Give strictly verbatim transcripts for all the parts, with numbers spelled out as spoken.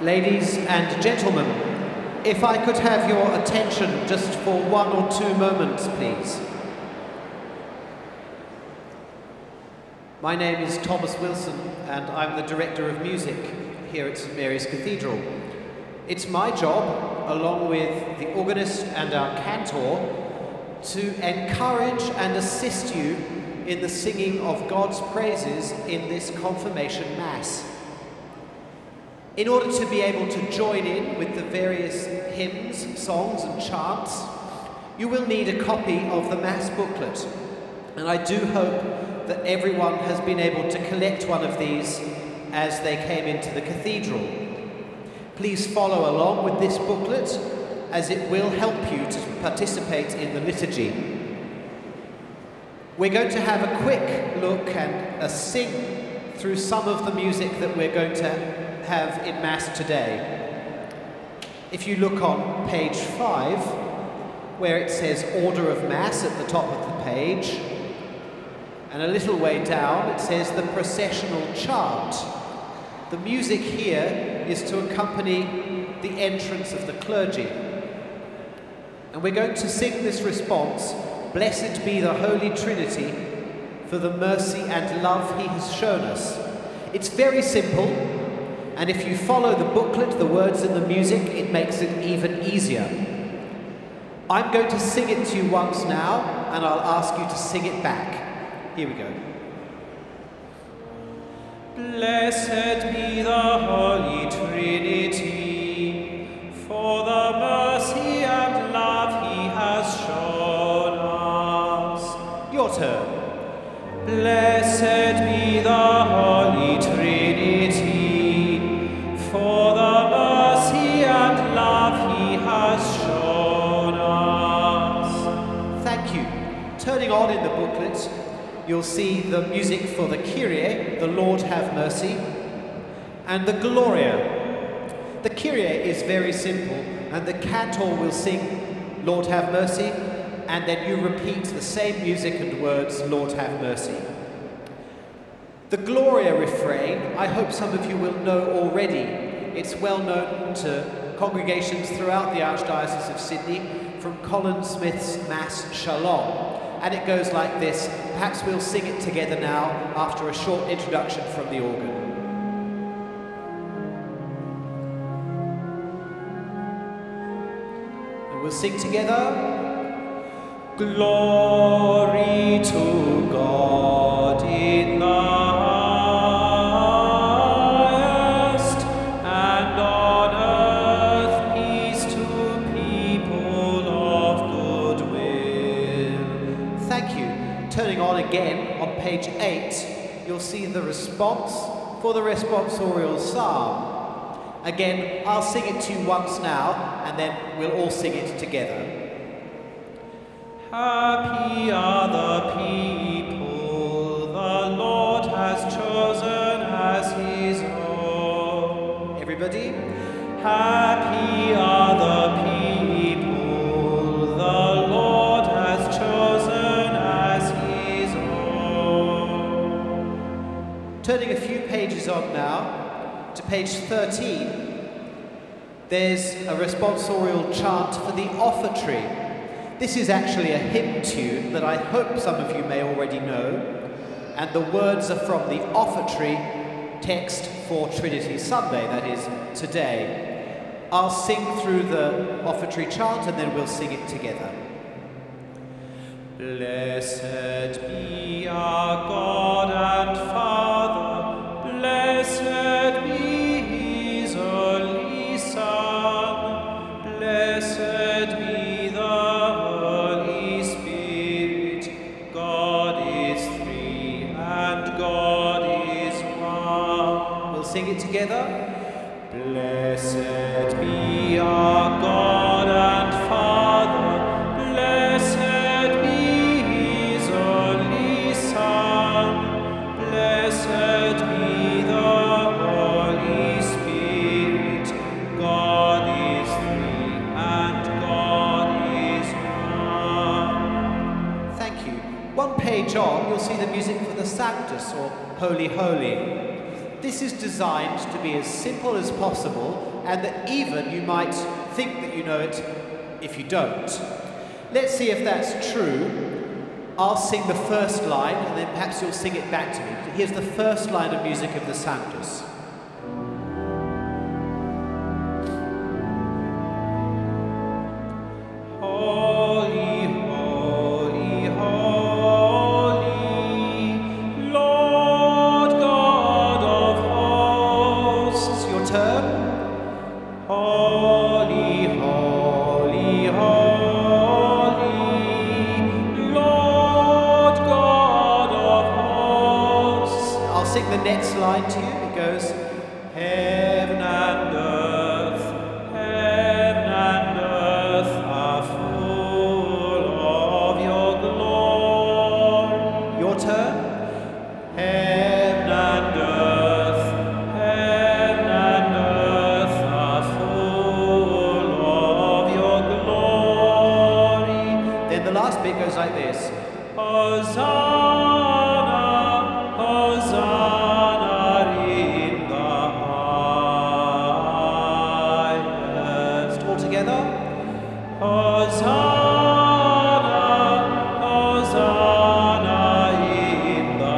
Ladies and gentlemen, if I could have your attention just for one or two moments, please. My name is Thomas Wilson, and I'm the Director of Music here at St Mary's Cathedral. It's my job, along with the organist and our cantor, to encourage and assist you in the singing of God's praises in this confirmation Mass. In order to be able to join in with the various hymns, songs and chants, you will need a copy of the Mass booklet. And I do hope that everyone has been able to collect one of these as they came into the cathedral. Please follow along with this booklet, as it will help you to participate in the liturgy. We're going to have a quick look and a sing through some of the music that we're going to have in Mass today. If you look on page five, where it says Order of Mass at the top of the page, and a little way down it says the processional chant. The music here is to accompany the entrance of the clergy. And we're going to sing this response, Blessed be the Holy Trinity, for the mercy and love he has shown us. It's very simple. And if you follow the booklet, the words and the music, it makes it even easier. I'm going to sing it to you once now, and I'll ask you to sing it back. Here we go. Blessed be the Holy Trinity, for the mercy and love he has shown us. Your turn. Blessed be the Holy Trinity, for the mercy and love he has shown us. Thank you. Turning on in the booklet, you'll see the music for the Kyrie, the Lord have mercy, and the Gloria. The Kyrie is very simple, and the cantor will sing Lord have mercy, and then you repeat the same music and words, Lord have mercy. The Gloria refrain, I hope some of you will know already. It's well known to congregations throughout the Archdiocese of Sydney from Colin Smith's Mass Shalom. And it goes like this. Perhaps we'll sing it together now after a short introduction from the organ. And we'll sing together. Glory to God in the Again, on page eight, you'll see the response for the responsorial psalm. Again, I'll sing it to you once now, and then we'll all sing it together. Happy are the people the Lord has chosen as his own. Everybody? Happy are the people the Lord has chosen. Turning a few pages on now to page thirteen, there's a responsorial chant for the offertory. This is actually a hymn tune that I hope some of you may already know, and the words are from the offertory text for Trinity Sunday, that is today. I'll sing through the offertory chant and then we'll sing it together. Blessed be our God and Father, blessed be his only Son, blessed be the Holy Spirit, God is three and God is one. We'll sing it together. Blessed be our God and Father, blessed page on, you'll see the music for the Sanctus, or Holy Holy. This is designed to be as simple as possible and that even you might think that you know it if you don't. Let's see if that's true. I'll sing the first line, and then perhaps you'll sing it back to me. Here's the first line of Music of the Sanctus. Next line to you, it goes, heaven and earth, heaven and earth are full of your glory. Your turn. Heaven and earth, heaven and earth are full of your glory. Then the last bit goes like this. Hosanna, Hosanna. Hosanna, Hosanna in the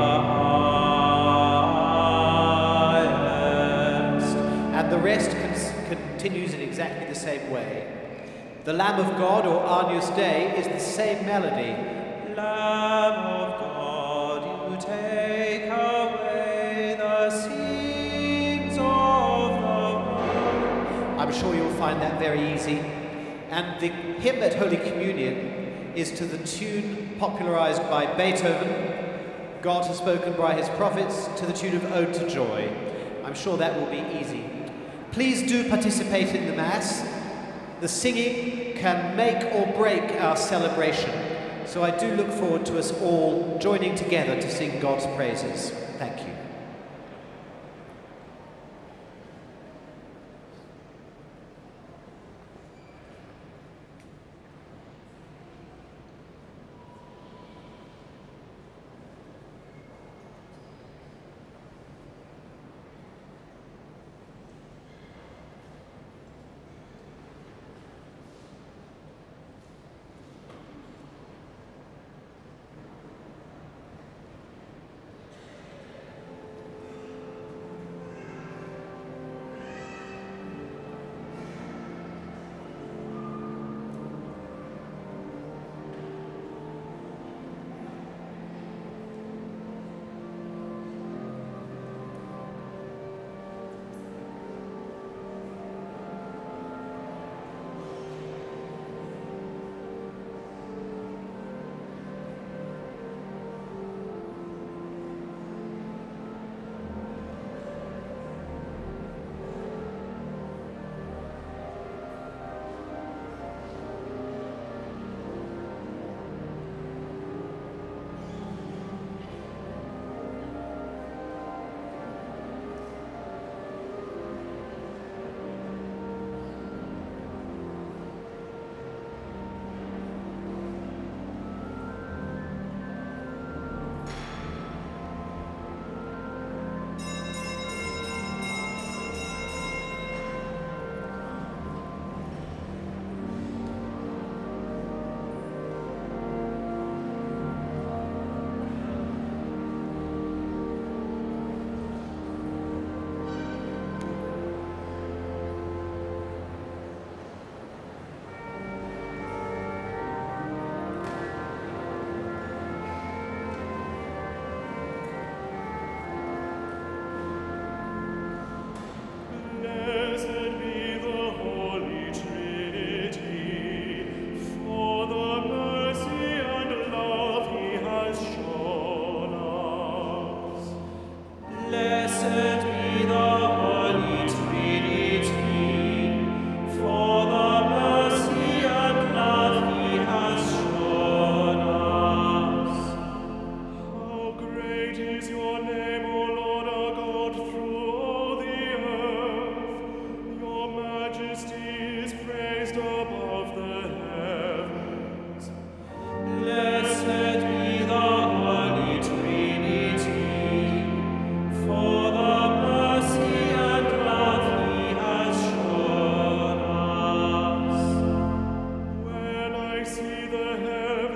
highest. And the rest continues in exactly the same way. The Lamb of God, or Agnus Dei, is the same melody. Lamb of God, you take away the sins of the world. I'm sure you'll find that very easy. And the hymn at Holy Communion is to the tune popularized by Beethoven, God has spoken by his prophets, to the tune of Ode to Joy. I'm sure that will be easy. Please do participate in the Mass. The singing can make or break our celebration. So I do look forward to us all joining together to sing God's praises. Thank you.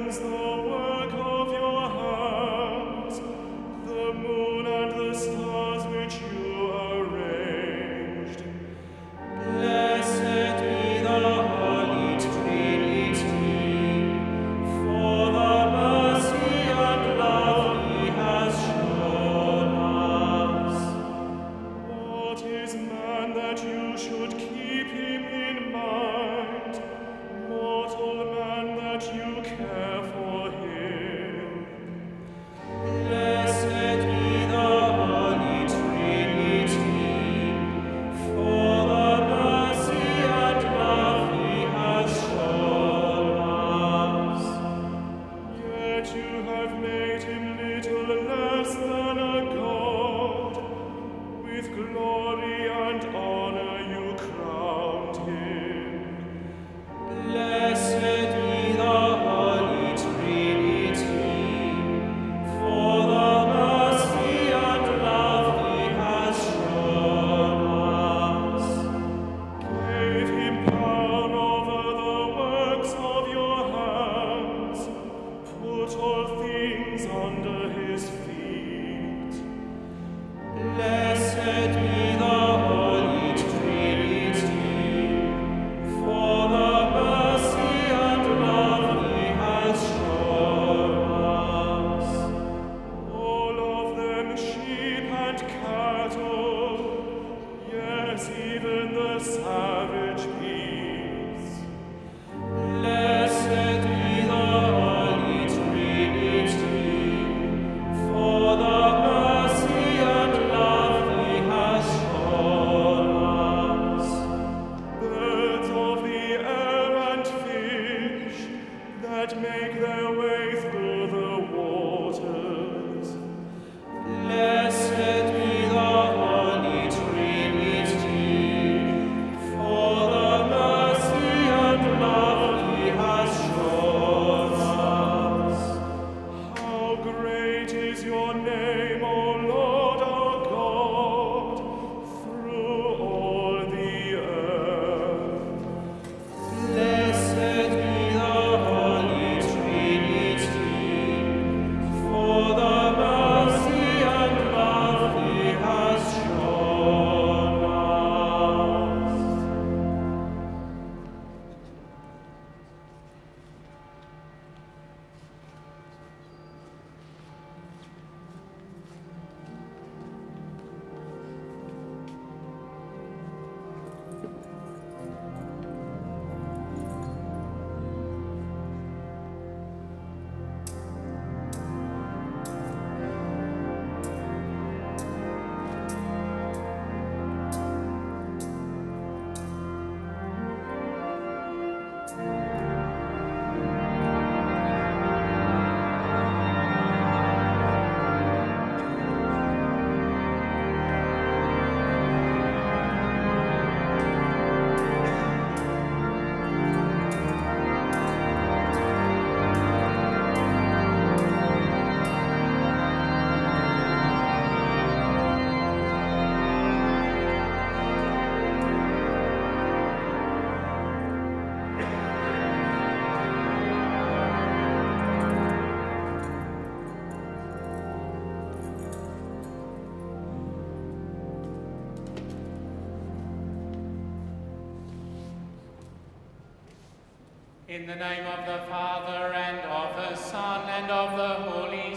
In the name of the Father, and of the Son, and of the Holy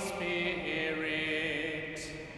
Spirit.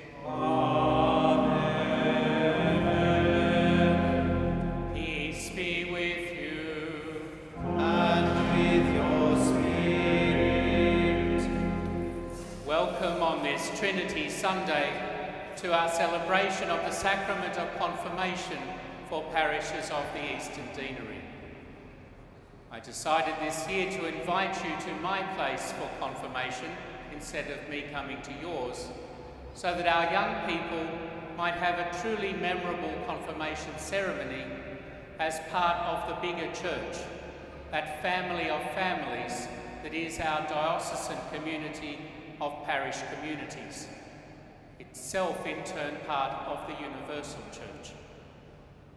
Amen. Peace be with you. And with your spirit. Welcome on this Trinity Sunday to our celebration of the Sacrament of Confirmation for parishes of the Eastern Deanery. I decided this year to invite you to my place for confirmation instead of me coming to yours, so that our young people might have a truly memorable confirmation ceremony as part of the bigger church, that family of families that is our diocesan community of parish communities, itself in turn part of the universal church.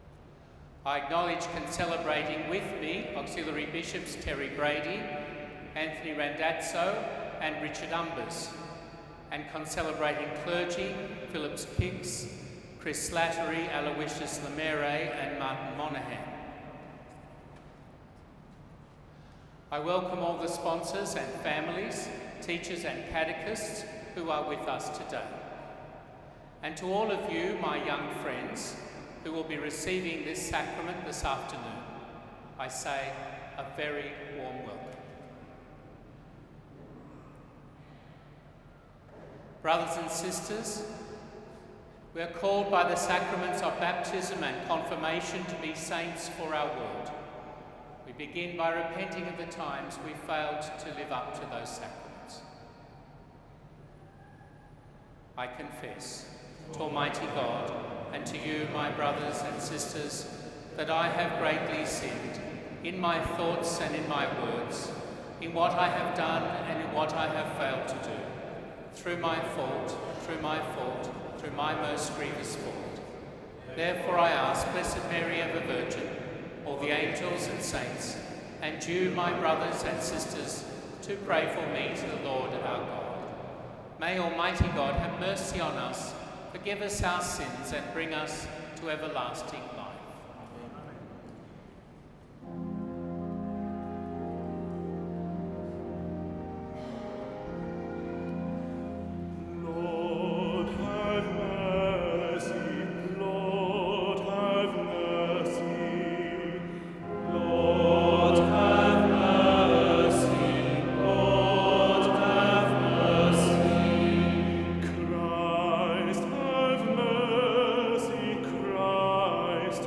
I acknowledge concelebrating with me Auxiliary Bishops Terry Brady Anthony Randazzo and Richard Umbers, and concelebrating clergy, Phillips Kicks, Chris Slattery, Aloysius Lemere and Martin Monaghan. I welcome all the sponsors and families, teachers and catechists who are with us today. And to all of you, my young friends, who will be receiving this sacrament this afternoon, I say a very warm welcome. Brothers and sisters, we are called by the sacraments of baptism and confirmation to be saints for our world. We begin by repenting of the times we failed to live up to those sacraments. I confess to Almighty God and to you, my brothers and sisters, that I have greatly sinned in my thoughts and in my words, in what I have done and in what I have failed to do, through my fault, through my fault, through my most grievous fault. Therefore I ask, Blessed Mary, ever Virgin, all the angels and saints, and you, my brothers and sisters, to pray for me to the Lord our God. May Almighty God have mercy on us, forgive us our sins, and bring us to everlasting life. Christ have mercy, Christ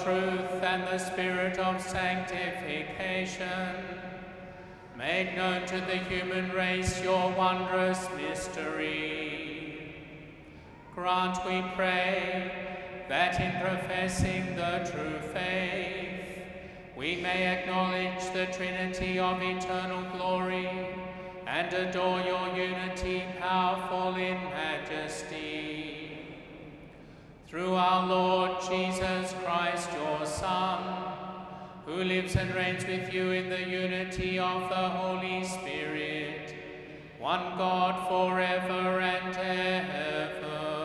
truth and the spirit of sanctification. Make known to the human race your wondrous mystery. Grant, we pray, that in professing the true faith, we may acknowledge the Trinity of eternal glory and adore your unity, powerful in majesty. Through our Lord Jesus Christ, your Son, who lives and reigns with you in the unity of the Holy Spirit, one God forever and ever.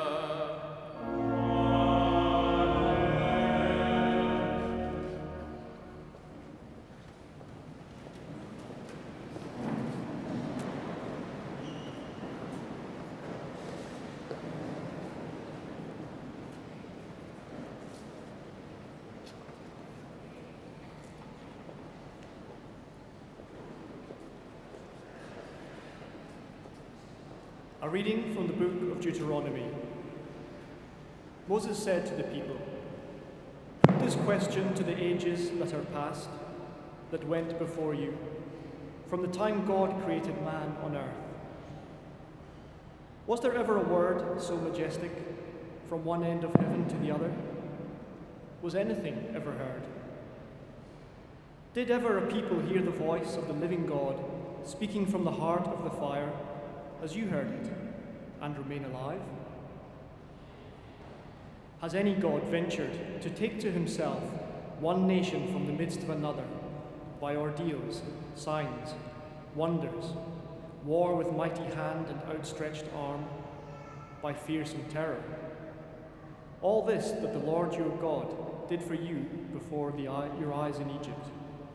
A reading from the book of Deuteronomy. Moses said to the people, "Put this question to the ages that are past, that went before you, from the time God created man on earth. Was there ever a word so majestic, from one end of heaven to the other? Was anything ever heard? Did ever a people hear the voice of the living God speaking from the heart of the fire, as you heard it, and remain alive? Has any God ventured to take to himself one nation from the midst of another, by ordeals, signs, wonders, war with mighty hand and outstretched arm, by fearsome terror? All this that the Lord your God did for you before the eye, your eyes in Egypt.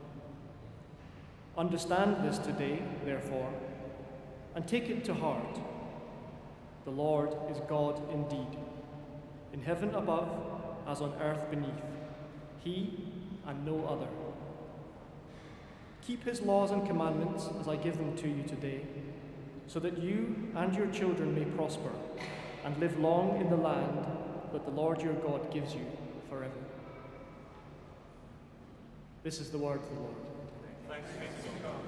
Understand this today, therefore, and take it to heart. The Lord is God indeed, in heaven above as on earth beneath, he and no other. Keep his laws and commandments as I give them to you today, so that you and your children may prosper and live long in the land that the Lord your God gives you forever." This is the word of the Lord. Thanks be to God.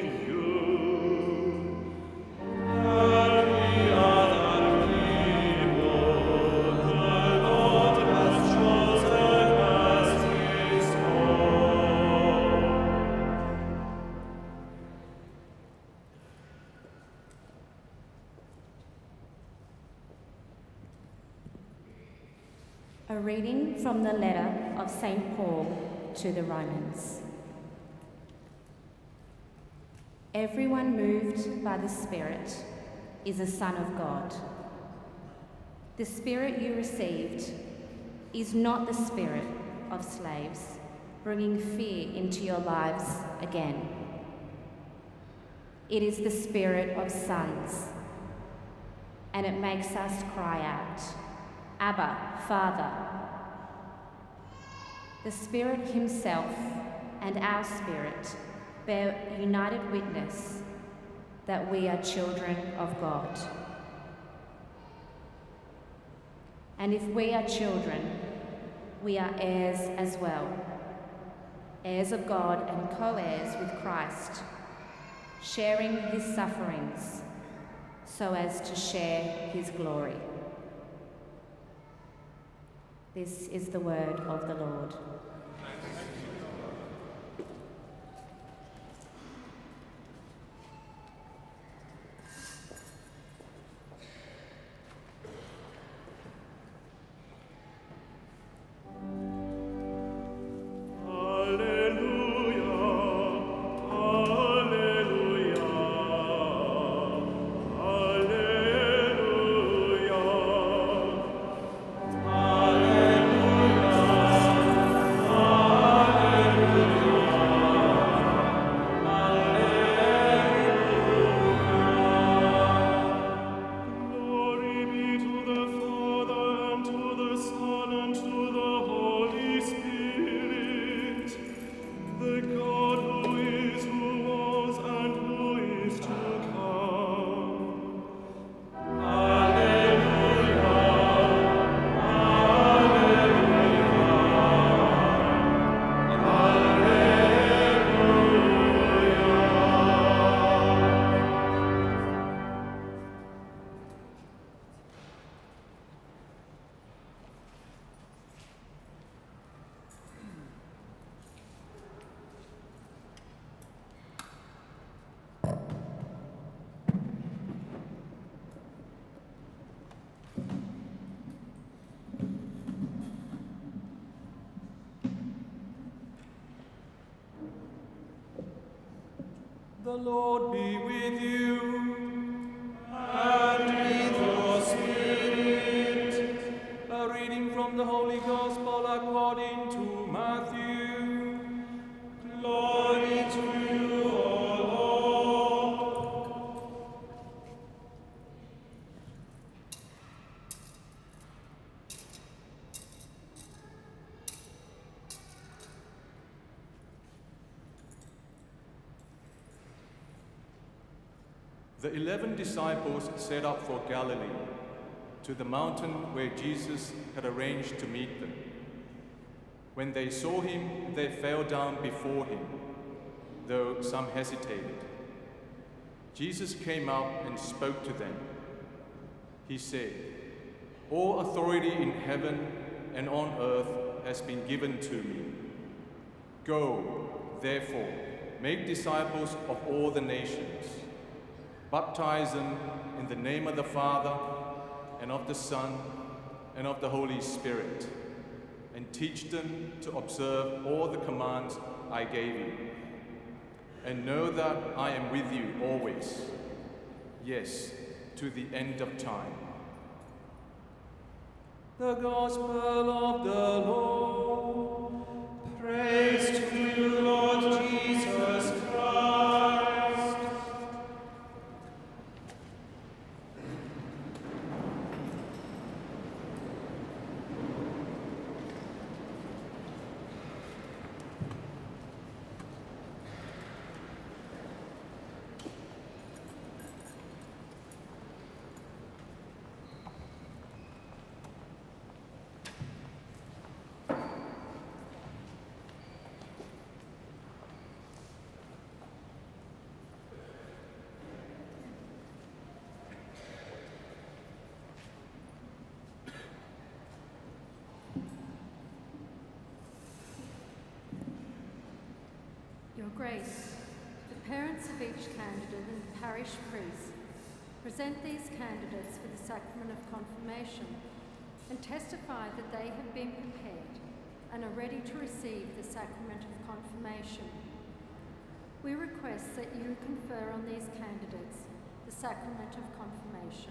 Happy are the people A reading from the letter of Saint Paul to the Romans. Everyone moved by the Spirit is a son of God. The Spirit you received is not the spirit of slaves, bringing fear into your lives again. It is the spirit of sons, and it makes us cry out, Abba, Father. The Spirit himself and our spirit bear united witness that we are children of God. And if we are children, we are heirs as well, heirs of God and co-heirs with Christ, sharing his sufferings so as to share his glory. This is the word of the Lord. The Lord be with you, and with your spirit. A reading from the Holy Gospel according to Matthew. Glory to you, O Lord. The eleven disciples set out for Galilee, to the mountain where Jesus had arranged to meet them. When they saw him, they fell down before him, though some hesitated. Jesus came up and spoke to them. He said, "All authority in heaven and on earth has been given to me. Go, therefore, make disciples of all the nations. Baptize them in the name of the Father, and of the Son, and of the Holy Spirit, and teach them to observe all the commands I gave you. And know that I am with you always, yes, to the end of time." The Gospel of the Lord. Praise to you, Lord Jesus Christ. Your Grace, the parents of each candidate and the parish priest present these candidates for the sacrament of confirmation and testify that they have been prepared and are ready to receive the sacrament of confirmation. We request that you confer on these candidates the sacrament of confirmation.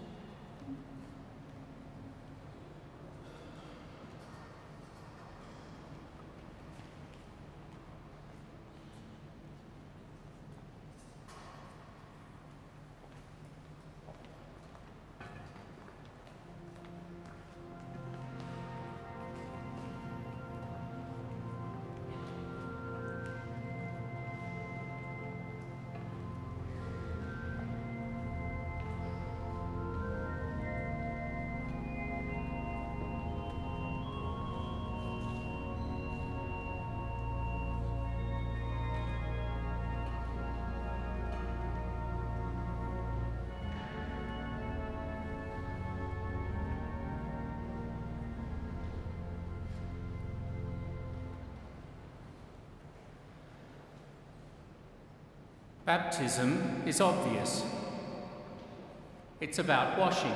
Baptism is obvious. It's about washing.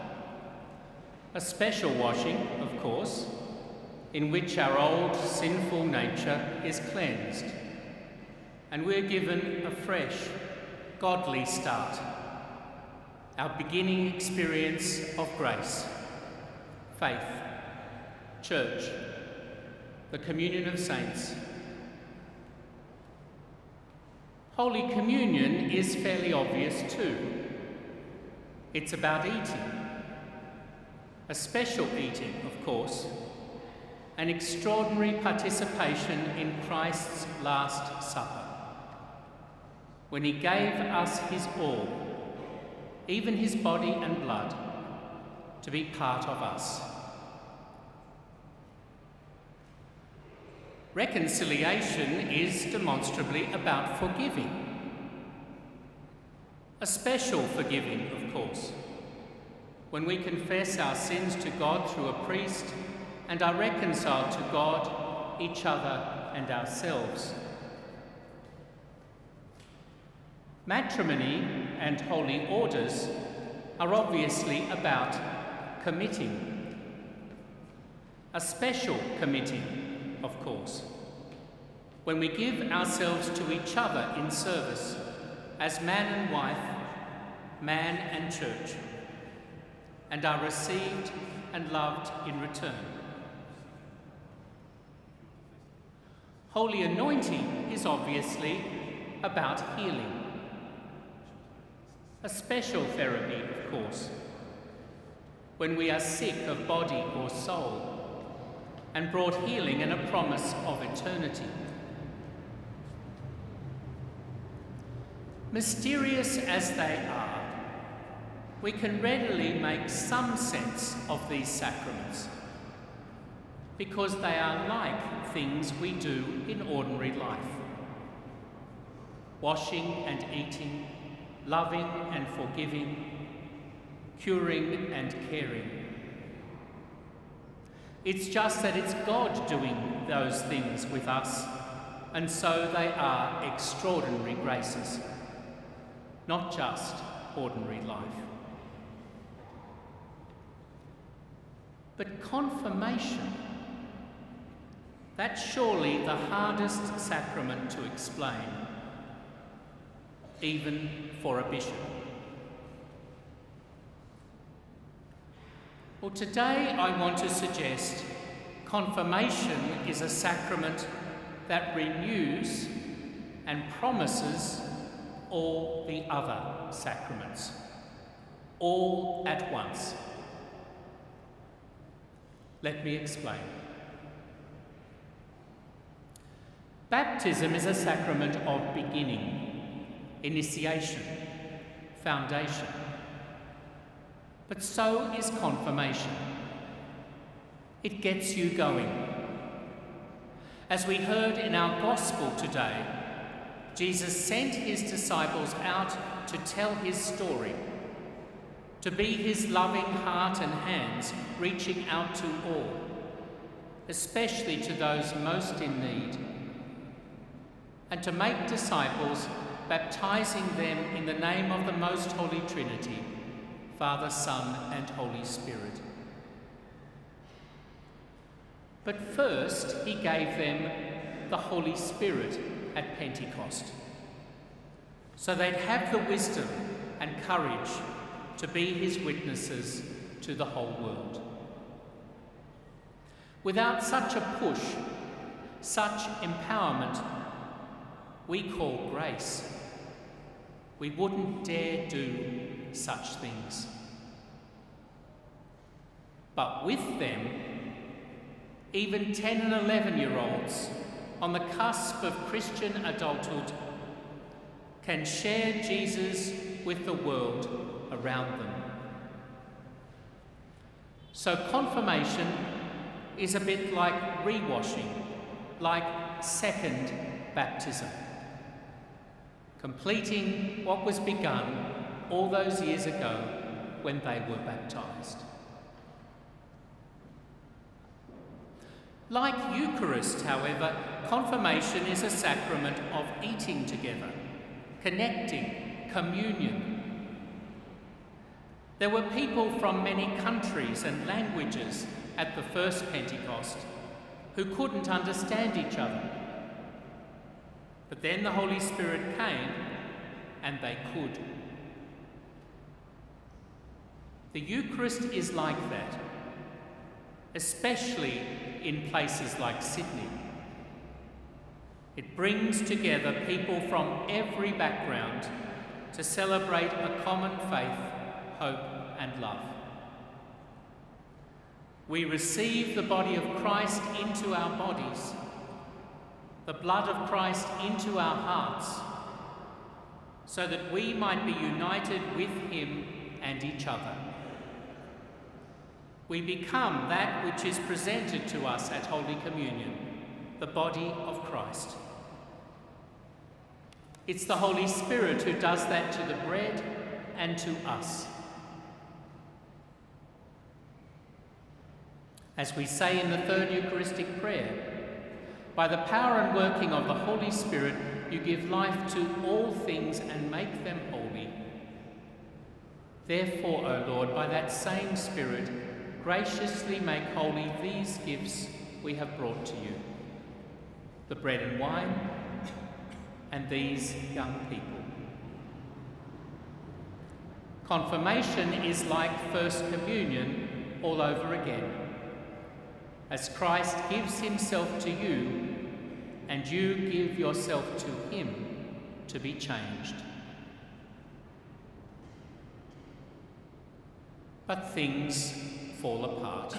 A special washing, of course, in which our old sinful nature is cleansed, and we're given a fresh, godly start, our beginning experience of grace, faith, church, the communion of saints. Holy Communion is fairly obvious too. It's about eating. A special eating, of course, an extraordinary participation in Christ's Last Supper, when he gave us his all, even his body and blood, to be part of us. Reconciliation is demonstrably about forgiving. A special forgiving, of course, when we confess our sins to God through a priest and are reconciled to God, each other, and ourselves. Matrimony and holy orders are obviously about committing. A special committing, of course, when we give ourselves to each other in service as man and wife, man and church, and are received and loved in return. Holy anointing is obviously about healing. A special therapy, of course, when we are sick of body or soul, and brought healing and a promise of eternity. Mysterious as they are, we can readily make some sense of these sacraments because they are like things we do in ordinary life. Washing and eating, loving and forgiving, curing and caring. It's just that it's God doing those things with us, and so they are extraordinary graces, not just ordinary life. But confirmation, that's surely the hardest sacrament to explain, even for a bishop. Well, today I want to suggest confirmation is a sacrament that renews and promises all the other sacraments, all at once. Let me explain. Baptism is a sacrament of beginning, initiation, foundation. But so is confirmation. It gets you going. As we heard in our gospel today, Jesus sent his disciples out to tell his story, to be his loving heart and hands reaching out to all, especially to those most in need, and to make disciples, baptizing them in the name of the Most Holy Trinity, Father, Son, and Holy Spirit. But first, he gave them the Holy Spirit at Pentecost, so they'd have the wisdom and courage to be his witnesses to the whole world. Without such a push, such empowerment, we call grace, we wouldn't dare do such things. But with them, even ten and eleven year olds on the cusp of Christian adulthood can share Jesus with the world around them. So confirmation is a bit like rewashing, like second baptism, completing what was begun all those years ago when they were baptized. Like Eucharist, however, confirmation is a sacrament of eating together, connecting, communion. There were people from many countries and languages at the first Pentecost who couldn't understand each other. But then the Holy Spirit came and they could. The Eucharist is like that, especially in places like Sydney. It brings together people from every background to celebrate a common faith, hope and love. We receive the body of Christ into our bodies, the blood of Christ into our hearts, so that we might be united with him and each other. We become that which is presented to us at Holy Communion, the body of Christ. It's the Holy Spirit who does that to the bread and to us. As we say in the third Eucharistic prayer, by the power and working of the Holy Spirit, you give life to all things and make them holy. Therefore, O Lord, by that same Spirit, graciously make holy these gifts we have brought to you, the bread and wine, and these young people. Confirmation is like First Communion all over again, as Christ gives himself to you and you give yourself to him to be changed. But things fall apart.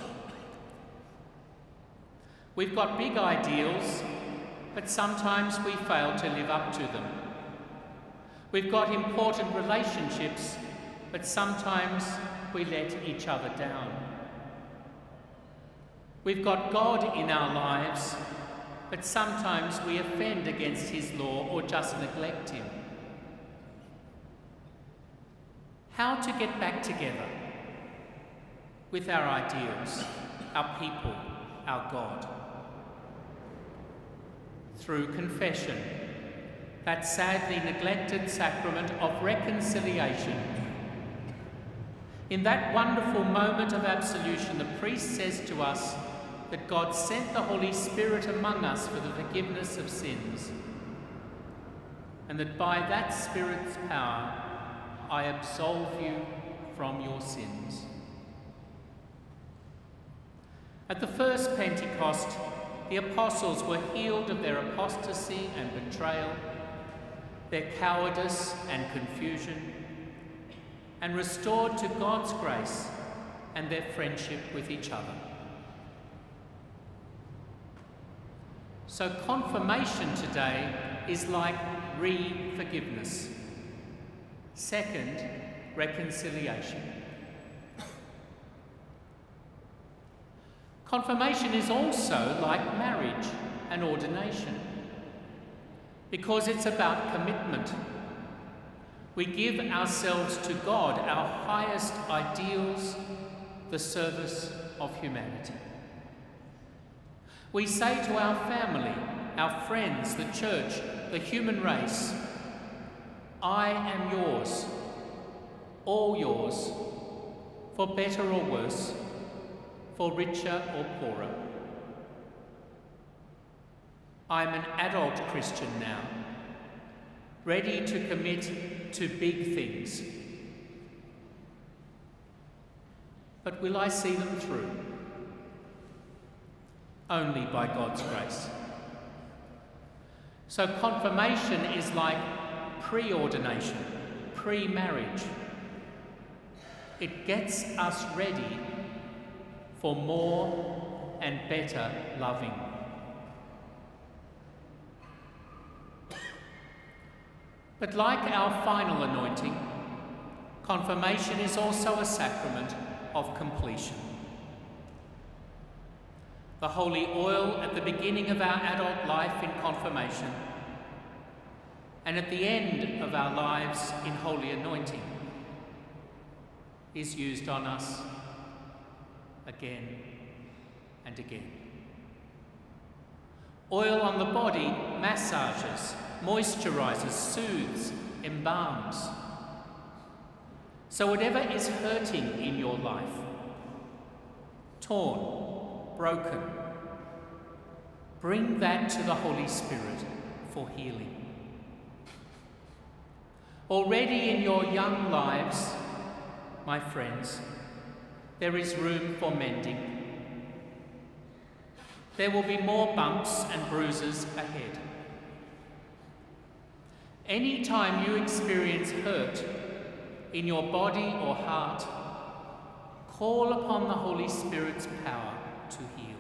We've got big ideals, but sometimes we fail to live up to them. We've got important relationships, but sometimes we let each other down. We've got God in our lives, but sometimes we offend against his law or just neglect him. How to get back together with our ideals, our people, our God? Through confession, that sadly neglected sacrament of reconciliation. In that wonderful moment of absolution, the priest says to us that God sent the Holy Spirit among us for the forgiveness of sins, and that by that Spirit's power, I absolve you from your sins. At the first Pentecost, the apostles were healed of their apostasy and betrayal, their cowardice and confusion, and restored to God's grace and their friendship with each other. So confirmation today is like re-forgiveness. Second, reconciliation. Confirmation is also like marriage and ordination, because it's about commitment. We give ourselves to God, our highest ideals, the service of humanity. We say to our family, our friends, the church, the human race, I am yours, all yours, for better or worse, for richer or poorer. I'm an adult Christian now, ready to commit to big things. But will I see them through? Only by God's grace. So confirmation is like pre-ordination, pre-marriage. It gets us ready for more and better loving. But like our final anointing, confirmation is also a sacrament of completion. The holy oil at the beginning of our adult life in confirmation, and at the end of our lives in holy anointing, is used on us again and again. Oil on the body massages, moisturizes, soothes, embalms. So whatever is hurting in your life, torn, broken, bring that to the Holy Spirit for healing. Already in your young lives, my friends, there is room for mending. There will be more bumps and bruises ahead. Any time you experience hurt in your body or heart, call upon the Holy Spirit's power to heal.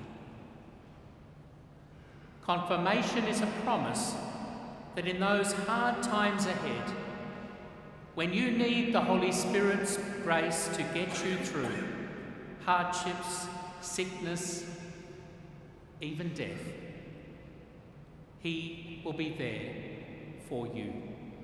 Confirmation is a promise that in those hard times ahead, when you need the Holy Spirit's grace to get you through hardships, sickness, even death, He will be there for you.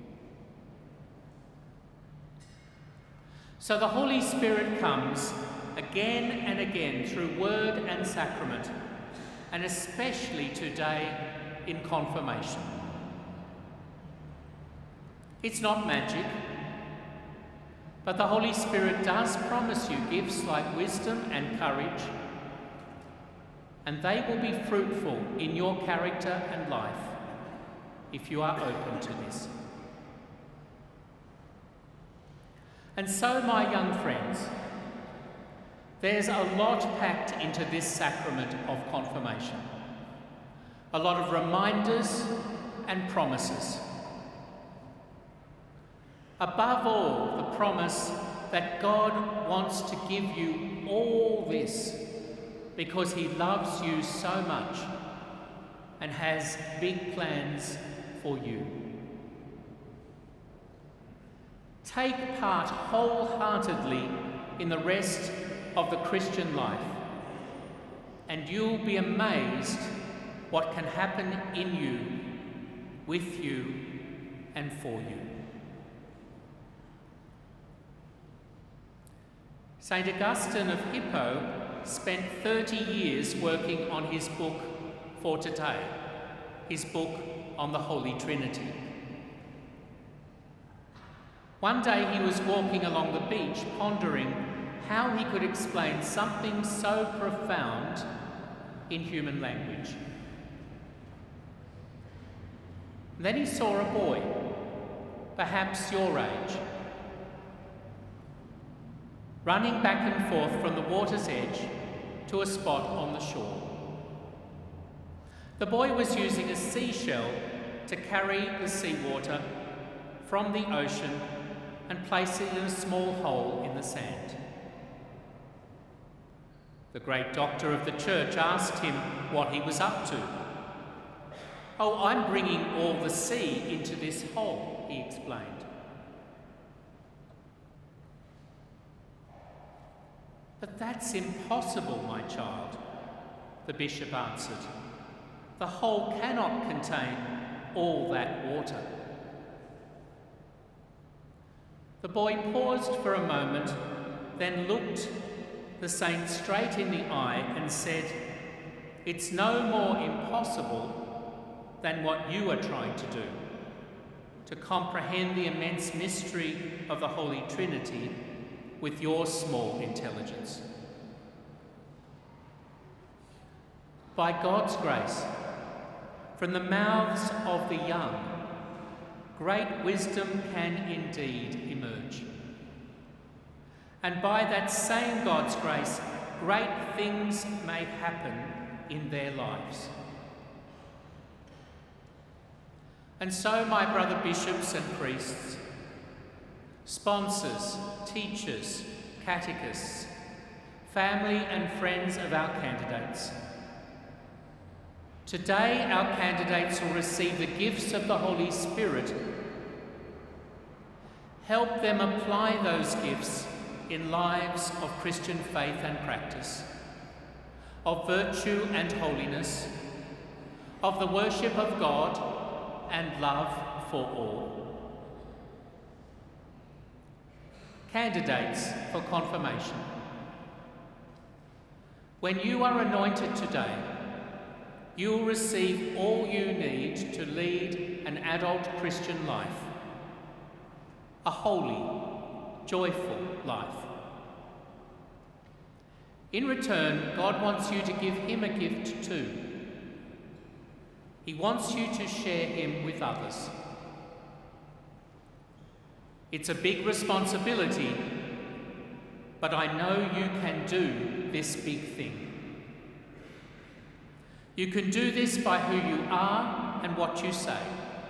So the Holy Spirit comes again and again through word and sacrament, and especially today in confirmation. It's not magic, but the Holy Spirit does promise you gifts like wisdom and courage, and they will be fruitful in your character and life if you are open to this. And so, my young friends, there's a lot packed into this sacrament of confirmation. A lot of reminders and promises. Above all, the promise that God wants to give you all this because He loves you so much and has big plans for you. Take part wholeheartedly in the rest of the Christian life, and you'll be amazed what can happen in you, with you, and for you. Saint Augustine of Hippo spent thirty years working on his book for today, his book on the Holy Trinity. One day he was walking along the beach, pondering how he could explain something so profound in human language. Then he saw a boy, perhaps your age, running back and forth from the water's edge to a spot on the shore. The boy was using a seashell to carry the seawater from the ocean and place it in a small hole in the sand. The great doctor of the church asked him what he was up to. "Oh, I'm bringing all the sea into this hole," he explained. "But that's impossible, my child," the bishop answered. "The hole cannot contain all that water." The boy paused for a moment, then looked the saint straight in the eye and said, "It's no more impossible than what you are trying to do, to comprehend the immense mystery of the Holy Trinity with your small intelligence." By God's grace, From the mouths of the young, great wisdom can indeed emerge. And by that same God's grace, great things may happen in their lives. And so, my brother bishops and priests, sponsors, teachers, catechists, family and friends of our candidates, today our candidates will receive the gifts of the Holy Spirit. Help them apply those gifts in lives of Christian faith and practice, of virtue and holiness, of the worship of God and love for all. Candidates for confirmation. When you are anointed today, you will receive all you need to lead an adult Christian life, a holy, joyful life. In return, God wants you to give him a gift too. He wants you to share him with others. It's a big responsibility, but I know you can do this big thing. You can do this by who you are and what you say,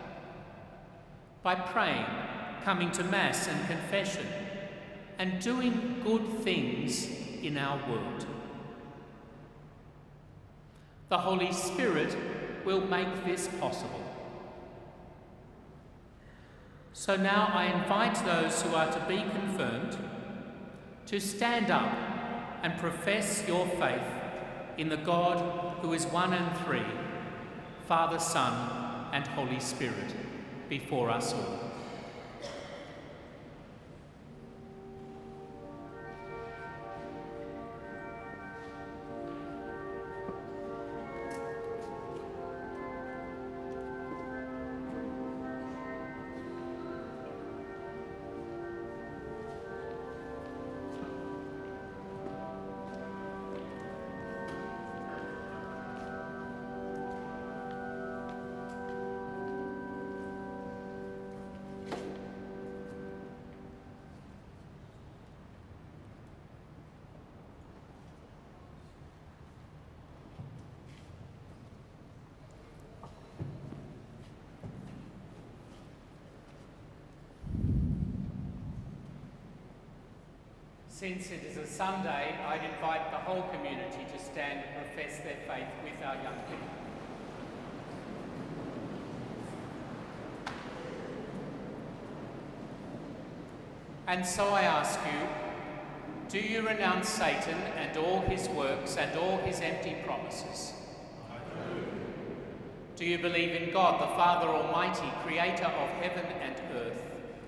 by praying, coming to Mass and confession, and doing good things in our world. The Holy Spirit will make this possible. So now I invite those who are to be confirmed to stand up and profess your faith in the God who is one and three, Father, Son, and Holy Spirit, before us all. Since it is a Sunday, I'd invite the whole community to stand and profess their faith with our young people. And so I ask you, do you renounce Satan and all his works and all his empty promises? I do. Do you believe in God, the Father Almighty, creator of heaven and earth?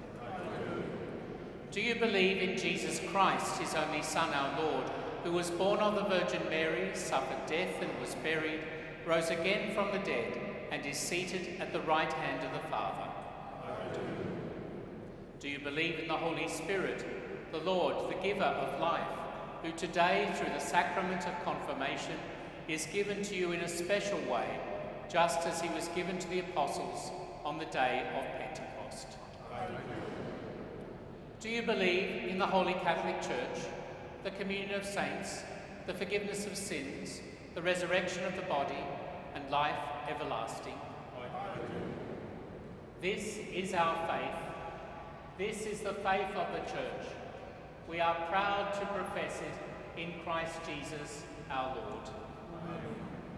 Do you believe in Jesus Christ, his only Son, our Lord, who was born of the Virgin Mary, suffered death and was buried, rose again from the dead, and is seated at the right hand of the Father? I do. Do you believe in the Holy Spirit, the Lord, the giver of life, who today, through the sacrament of confirmation, is given to you in a special way, just as he was given to the apostles on the day of Pentecost? I do. Do you believe in the Holy Catholic Church, the communion of saints, the forgiveness of sins, the resurrection of the body, and life everlasting? This is our faith. This is the faith of the Church. We are proud to profess it in Christ Jesus our Lord. Amen.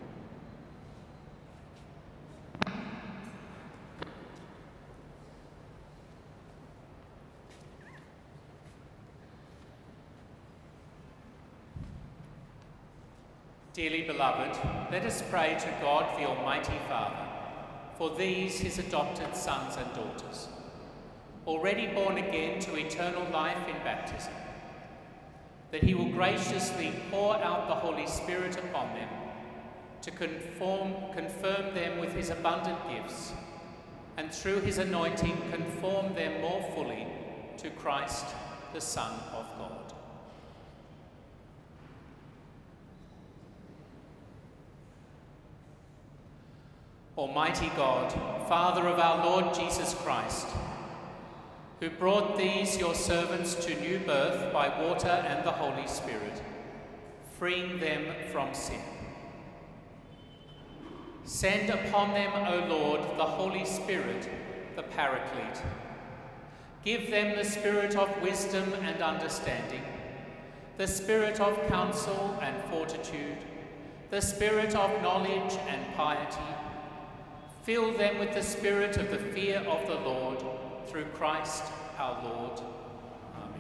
Dearly beloved, let us pray to God, the Almighty Father, for these his adopted sons and daughters, already born again to eternal life in baptism, that he will graciously pour out the Holy Spirit upon them to conform, confirm them with his abundant gifts, and through his anointing conform them more fully to Christ, the Son of God. Almighty God, Father of our Lord Jesus Christ, who brought these your servants to new birth by water and the Holy Spirit, freeing them from sin. Send upon them, O Lord, the Holy Spirit, the Paraclete. Give them the spirit of wisdom and understanding, the spirit of counsel and fortitude, the spirit of knowledge and piety. Fill them with the spirit of the fear of the Lord, through Christ our Lord. Amen.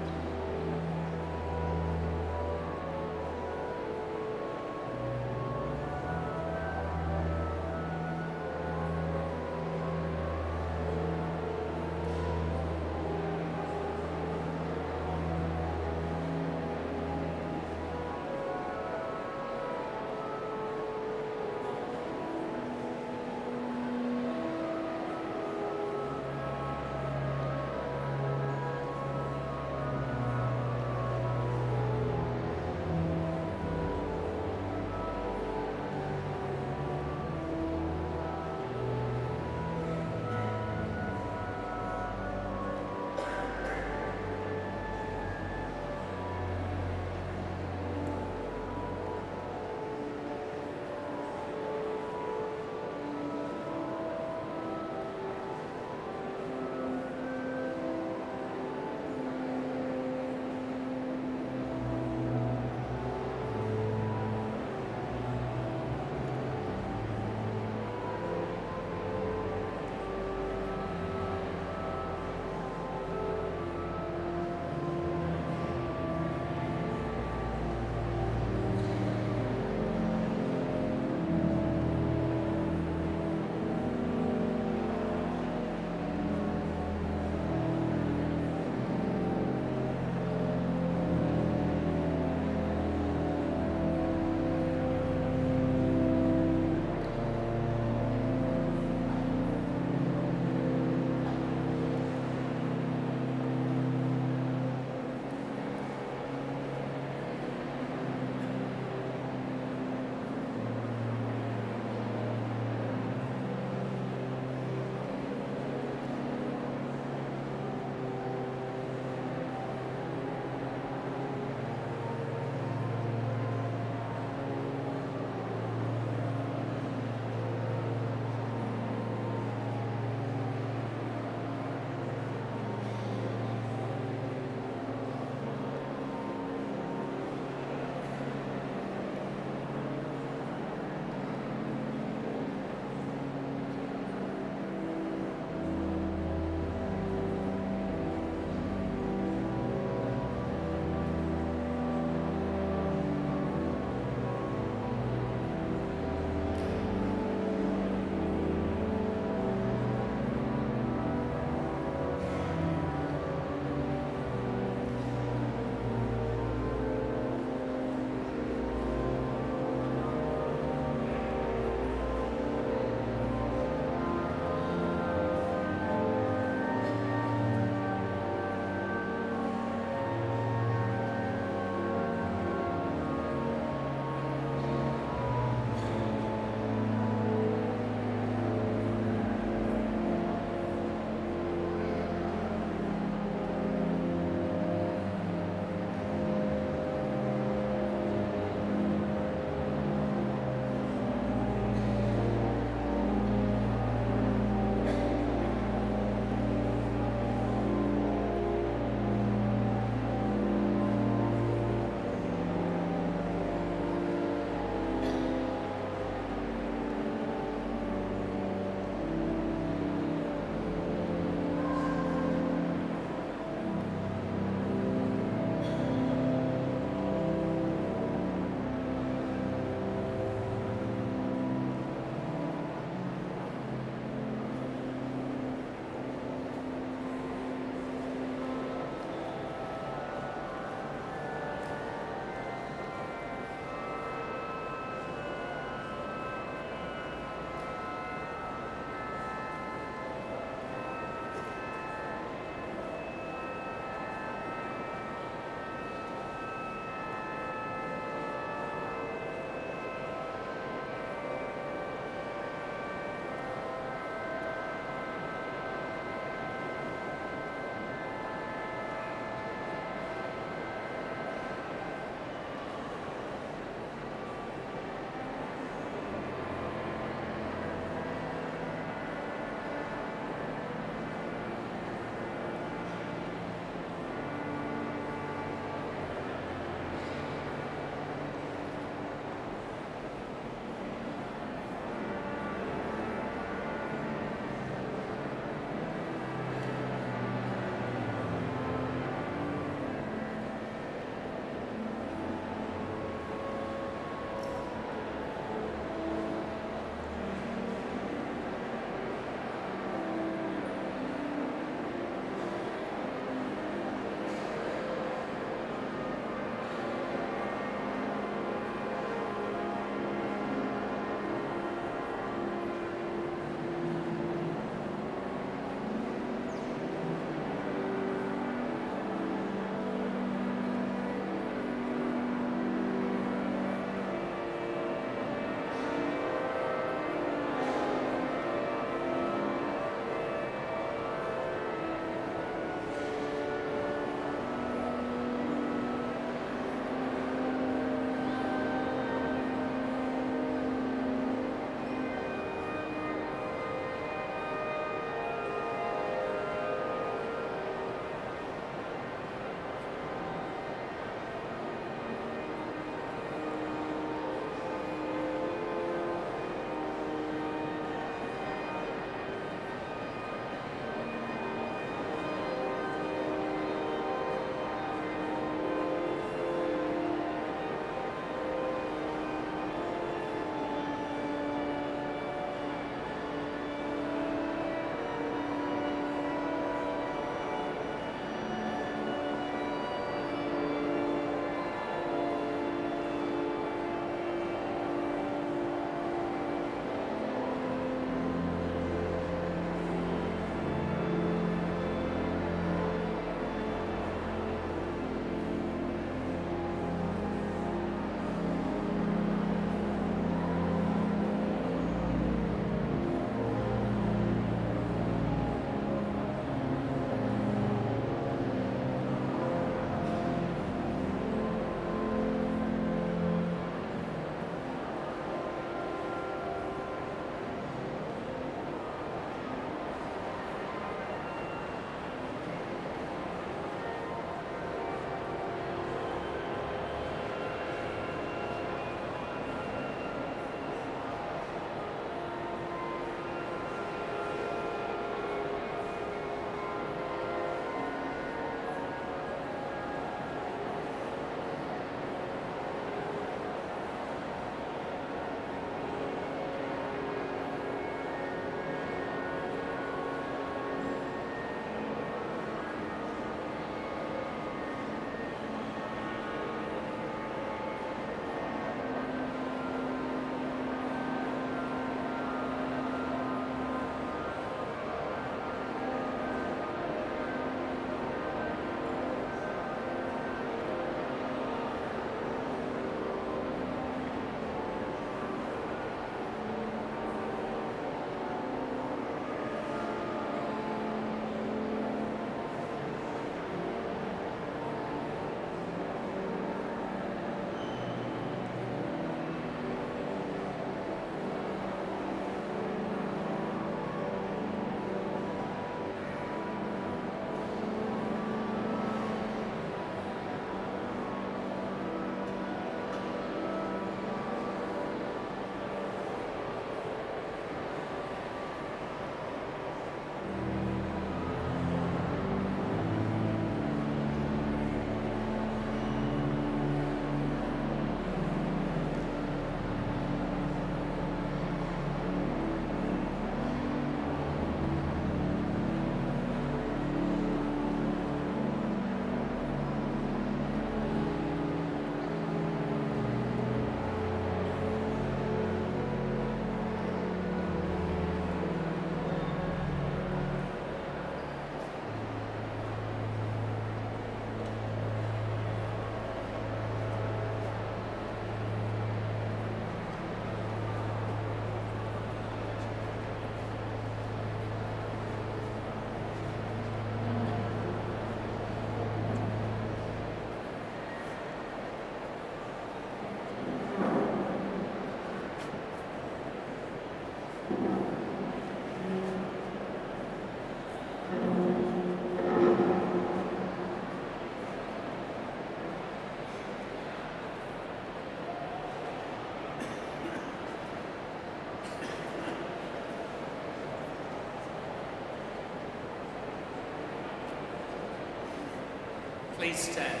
Please stand.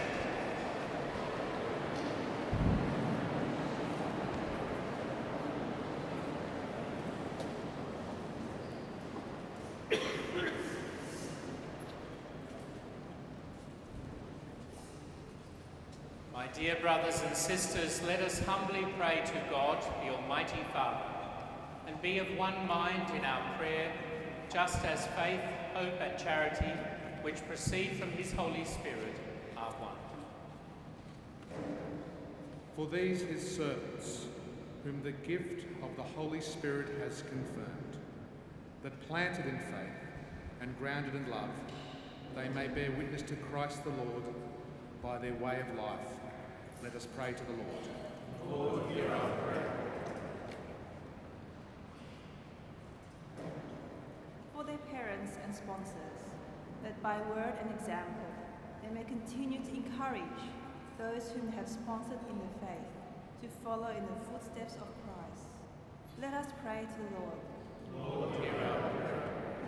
My dear brothers and sisters, let us humbly pray to God, the Almighty Father, and be of one mind in our prayer, just as faith, hope and charity, which proceed from his Holy Spirit, are one. For these his servants, whom the gift of the Holy Spirit has confirmed, that planted in faith and grounded in love, they may bear witness to Christ the Lord by their way of life. Let us pray to the Lord. Lord, hear our prayer. For their parents and sponsors, that by word and example they may continue to encourage those whom they have sponsored in the faith to follow in the footsteps of Christ. Let us pray to the Lord. Lord, hear our prayer.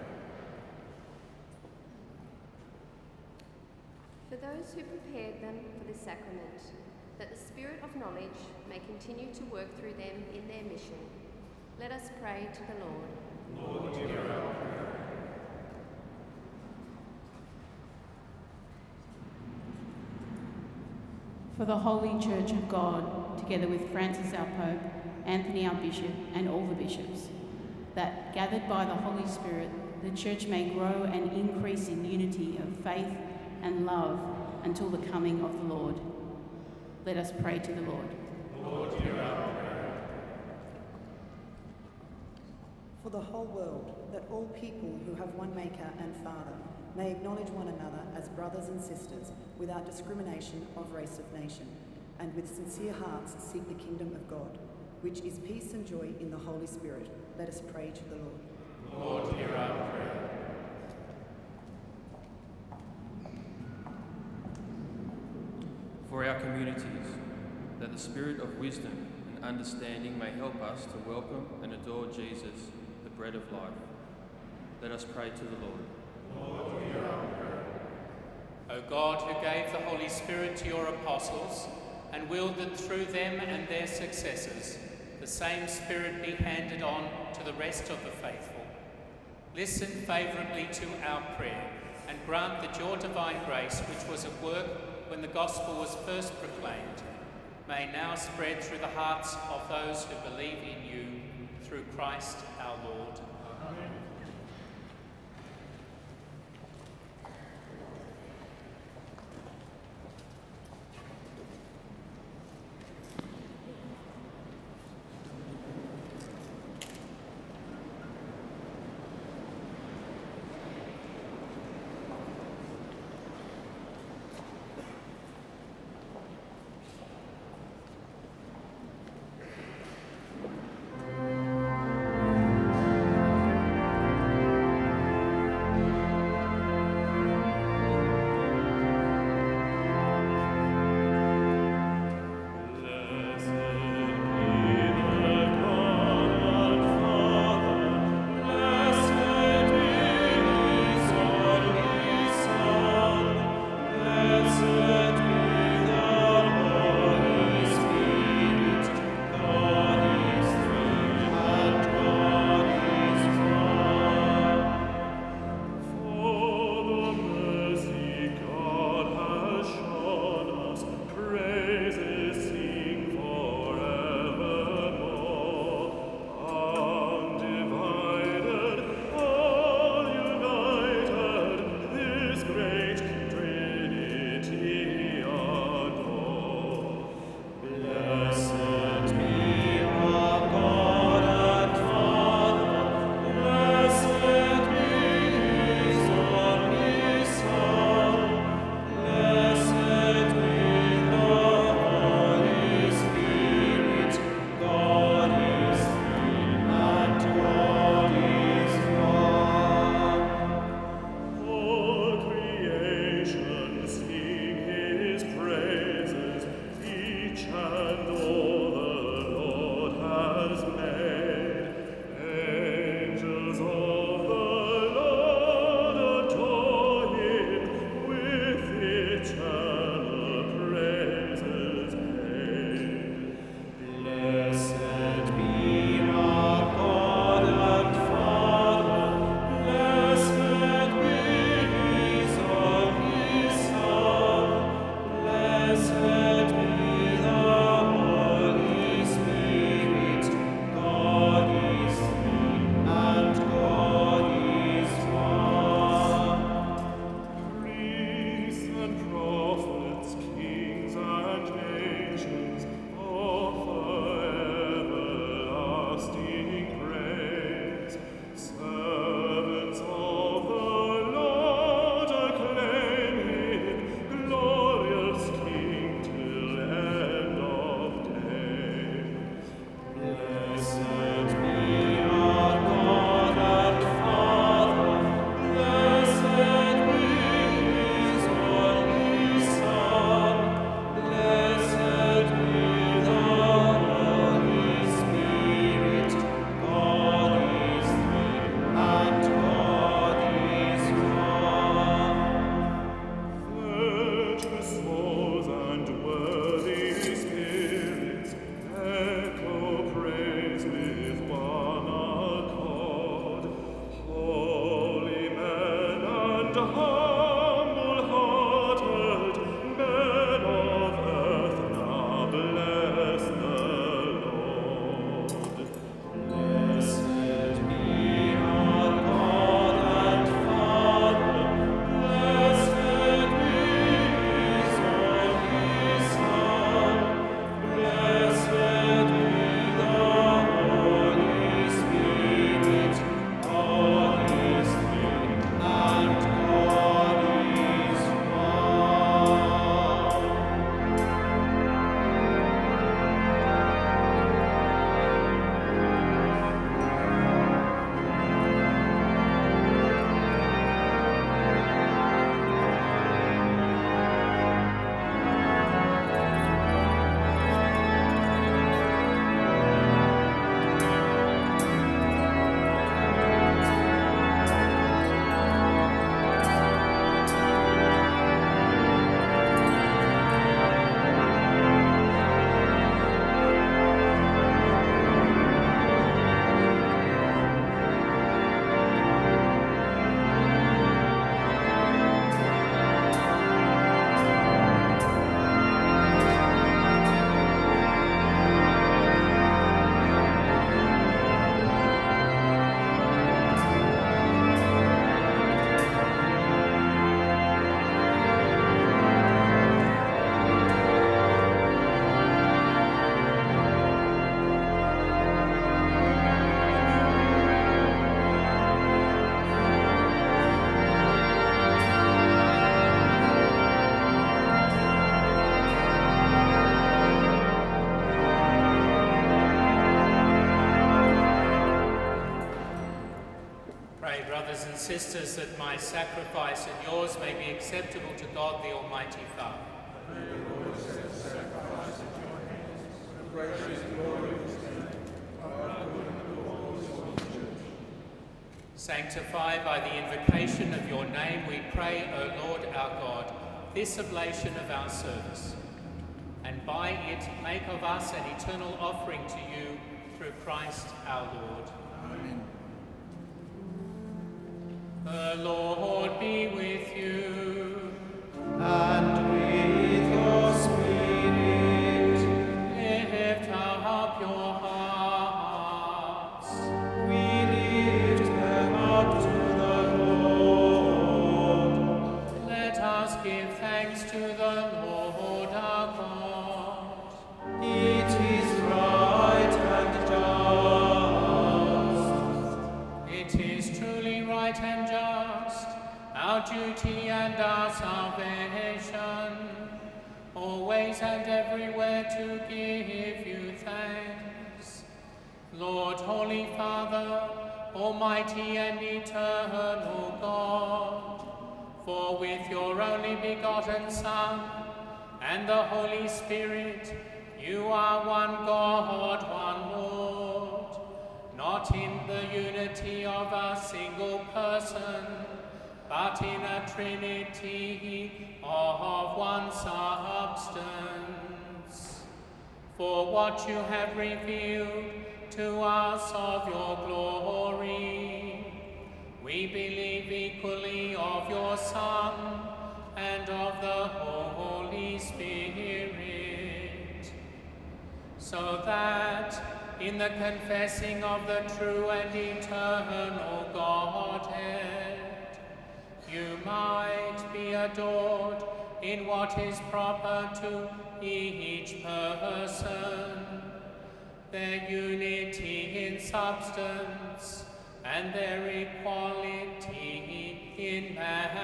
For those who prepared them for the sacrament, that the Spirit of knowledge may continue to work through them in their mission, let us pray to the Lord. Lord, hear our prayer. For the Holy Church of God, together with Francis our Pope, Anthony our Bishop, and all the bishops, that, gathered by the Holy Spirit, the Church may grow and increase in unity of faith and love until the coming of the Lord. Let us pray to the Lord. Lord, hear our prayer. For the whole world, that all people who have one Maker and Father may acknowledge one another as brothers and sisters without discrimination of race or nation, and with sincere hearts seek the kingdom of God, which is peace and joy in the Holy Spirit. Let us pray to the Lord. Lord, hear our prayer. For our communities, that the spirit of wisdom and understanding may help us to welcome and adore Jesus, the bread of life. Let us pray to the Lord. Lord, hear our prayer. O God, who gave the Holy Spirit to your apostles and willed that through them and their successors the same Spirit be handed on to the rest of the faithful, listen favourably to our prayer and grant that your divine grace, which was at work when the gospel was first proclaimed, may now spread through the hearts of those who believe in you, through Christ our Lord. Amen. Trinity sisters, that my sacrifice and yours may be acceptable to God the Almighty Father. Sanctify by the invocation of your name, we pray, O Lord our God, this oblation of our service, and by it make of us an eternal offering to you through Christ our Lord. Amen. The Lord be with you. And with your spirit. Lift up your hearts. We lift them up to the Lord. Let us give thanks to the Lord our God. It is right and just. It is truly right and just, our duty and our salvation, always and everywhere to give you thanks. Lord, Holy Father, Almighty and eternal God, for with your only begotten Son and the Holy Spirit, you are one God, one Lord, not in the unity of a single person, but in a trinity of one substance. For what you have revealed to us of your glory, we believe equally of your Son and of the Holy Spirit, so that in the confessing of the true and eternal Godhead, you might be adored in what is proper to each person, their unity in substance and their equality in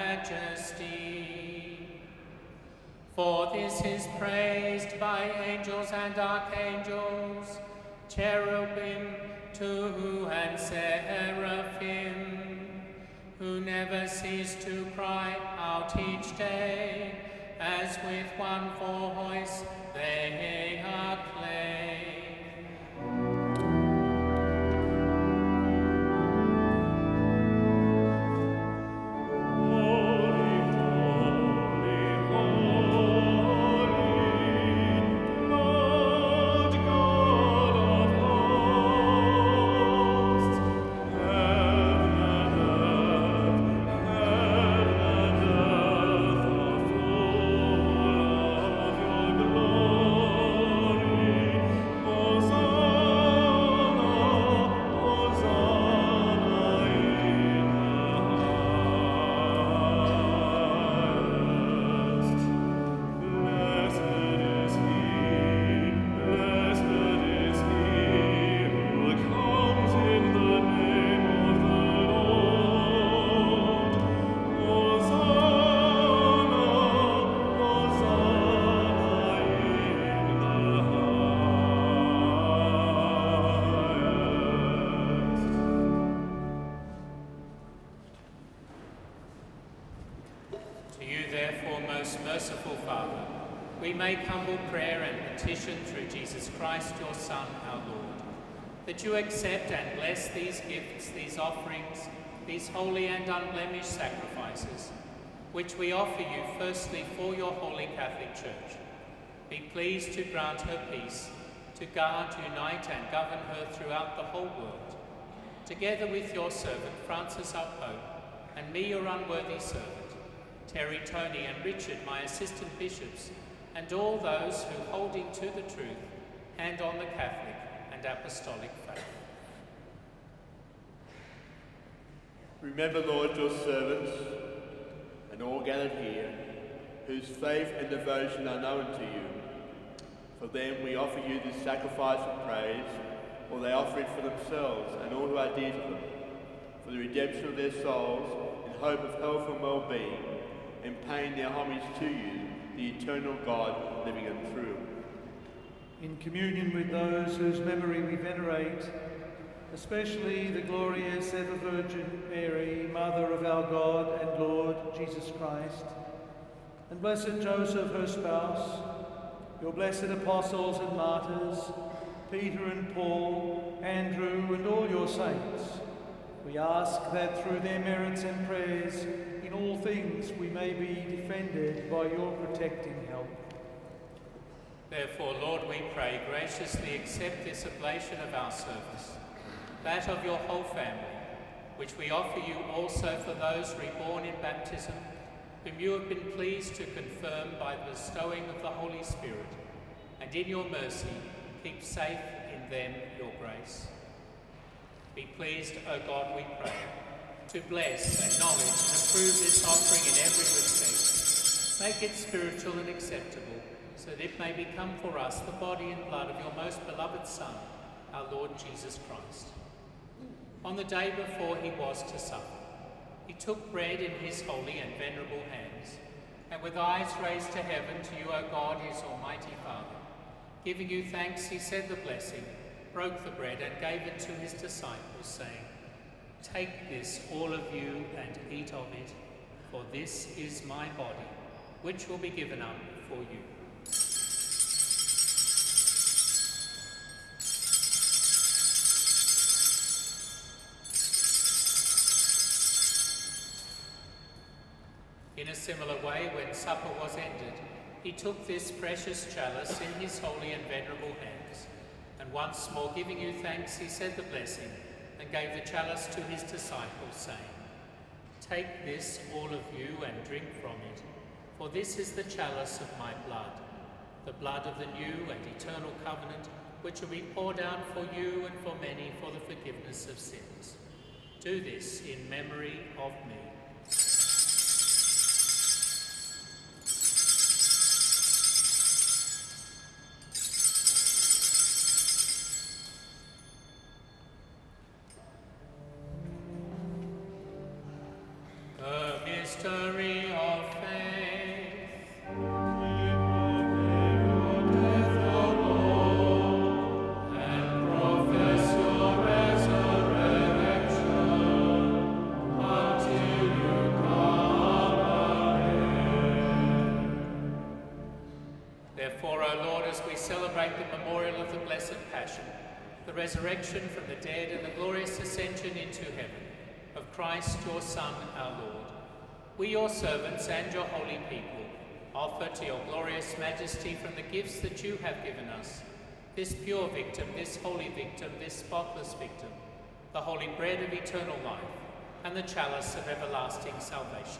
majesty. For this is praised by angels and archangels, cherubim too and seraphim, who never cease to cry out each day, as with one voice they acclaim. We make humble prayer and petition through Jesus Christ, your Son, our Lord, that you accept and bless these gifts, these offerings, these holy and unblemished sacrifices, which we offer you firstly for your holy Catholic Church. Be pleased to grant her peace, to guard, unite and govern her throughout the whole world, together with your servant Francis our Pope, and me your unworthy servant, Terry, Tony and Richard, my assistant bishops, and all those who, holding to the truth, hand on the Catholic and Apostolic faith. Remember, Lord, your servants and all gathered here, whose faith and devotion are known to you. For them we offer you this sacrifice of praise, or they offer it for themselves and all who are dear to them, for the redemption of their souls, in hope of health and well-being, and paying their homage to you, the eternal God, living and true. In communion with those whose memory we venerate, especially the glorious ever Virgin Mary, Mother of our God and Lord Jesus Christ, and blessed Joseph, her spouse, your blessed apostles and martyrs, Peter and Paul, Andrew, and all your saints. We ask that through their merits and prayers, in all things we may be defended by your protecting help. Therefore, Lord, we pray, graciously accept this oblation of our service, that of your whole family, which we offer you also for those reborn in baptism, whom you have been pleased to confirm by the bestowing of the Holy Spirit, and in your mercy keep safe in them your grace. Be pleased, O God, we pray, to bless, acknowledge, and approve this offering in every respect. Make it spiritual and acceptable, so that it may become for us the body and blood of your most beloved Son, our Lord Jesus Christ. On the day before he was to suffer, he took bread in his holy and venerable hands, and with eyes raised to heaven to you, O God, his almighty Father, giving you thanks, he said the blessing, broke the bread, and gave it to his disciples, saying, "Take this, all of you, and eat of it, for this is my body, which will be given up for you." In a similar way, when supper was ended, he took this precious chalice in his holy and venerable hands, and once more giving you thanks, he said the blessing, and gave the chalice to his disciples, saying, "Take this, all of you, and drink from it, for this is the chalice of my blood, the blood of the new and eternal covenant, which will be poured out for you and for many for the forgiveness of sins. Do this in memory of me." Mystery of faith. We proclaim your death, O Lord, and profess your resurrection until you come again. Therefore, O Lord, as we celebrate the memorial of the Blessed Passion, the resurrection from the dead, and the glorious ascension into heaven of Christ, your Son, our Lord, we, your servants and your holy people, offer to your glorious majesty from the gifts that you have given us, this pure victim, this holy victim, this spotless victim, the holy bread of eternal life, and the chalice of everlasting salvation.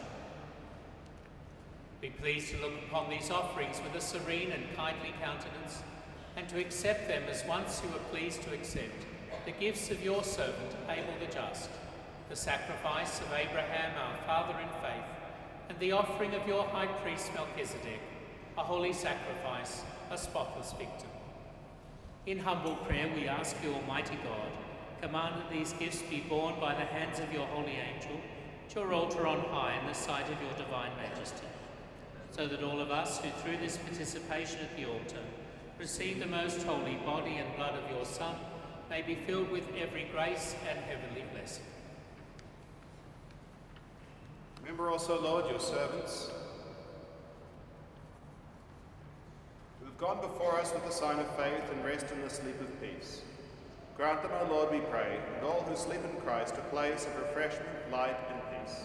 Be pleased to look upon these offerings with a serene and kindly countenance, and to accept them as once you were pleased to accept the gifts of your servant Abel the just, the sacrifice of Abraham, our father in faith, and the offering of your high priest Melchizedek, a holy sacrifice, a spotless victim. In humble prayer we ask you, Almighty God, command that these gifts be borne by the hands of your holy angel to your altar on high in the sight of your divine majesty, so that all of us who through this participation at the altar receive the most holy body and blood of your Son may be filled with every grace and heavenly blessing. Remember also, Lord, your servants who have gone before us with the sign of faith and rest in the sleep of peace. Grant them, O Lord, we pray, and all who sleep in Christ a place of refreshment, light, and peace.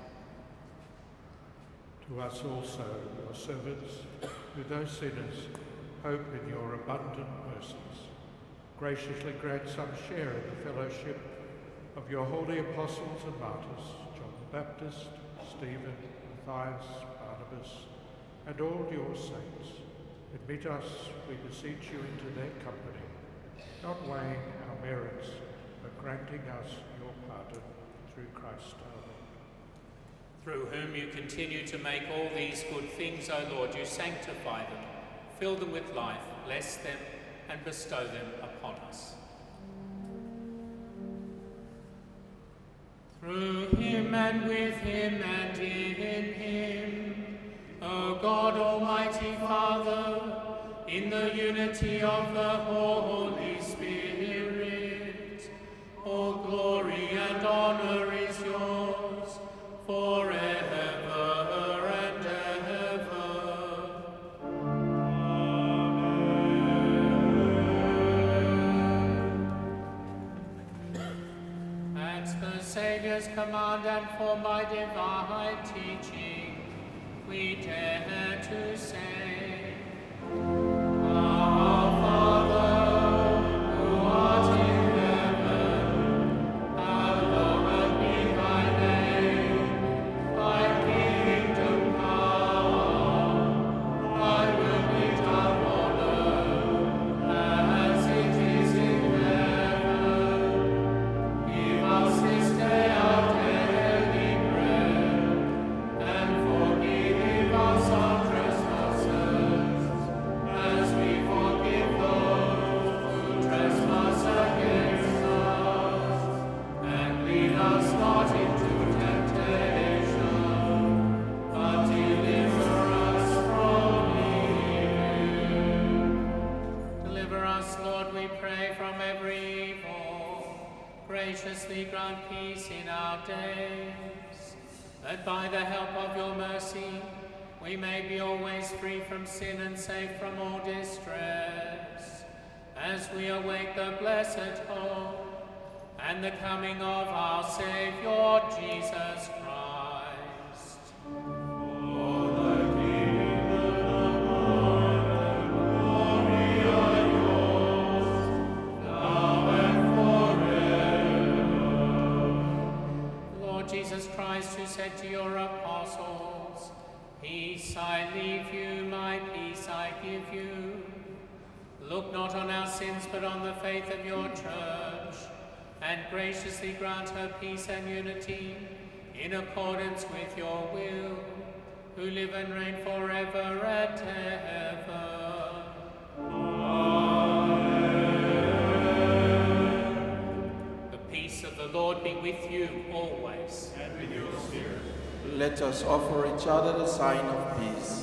To us also, your servants, who though sinners, hope in your abundant mercies, graciously grant some share in the fellowship of your holy apostles and martyrs, John the Baptist, Stephen, Matthias, Barnabas, and all your saints. Admit us, we beseech you, into their company, not weighing our merits, but granting us your pardon through Christ our Lord. Through whom you continue to make all these good things, O Lord, you sanctify them, fill them with life, bless them, and bestow them upon us. Through him and with him and in him, O God, Almighty Father, in the unity of the Holy Spirit, glory and honor is yours forever and ever. At the Saviour's command and for my divine teaching, we dare to say, Our Father, who art in heaven, hallowed be thy name. Thy kingdom come, thy will be done on earth as it is in heaven. Give us this day our daily bread, and forgive us our trespasses, as we forgive those who trespass against us. And lead us not into temptation, but deliver us from evil. Deliver us, Lord, we pray, from every evil. Graciously grant peace in our days, that by the help of your mercy we may be always free from sin and safe from all distress, as we await the blessed hope and the coming of our Saviour Jesus Christ. For the kingdom, the power, and glory are yours, now and forever. Lord Jesus Christ, who said to your apostles, Peace I leave you, my peace I give you. Look not on our sins, but on the faith of your church, and graciously grant her peace and unity in accordance with your will, who live and reign forever and ever. Amen. The peace of the Lord be with you always. And with your spirit. Let us offer each other the sign of peace.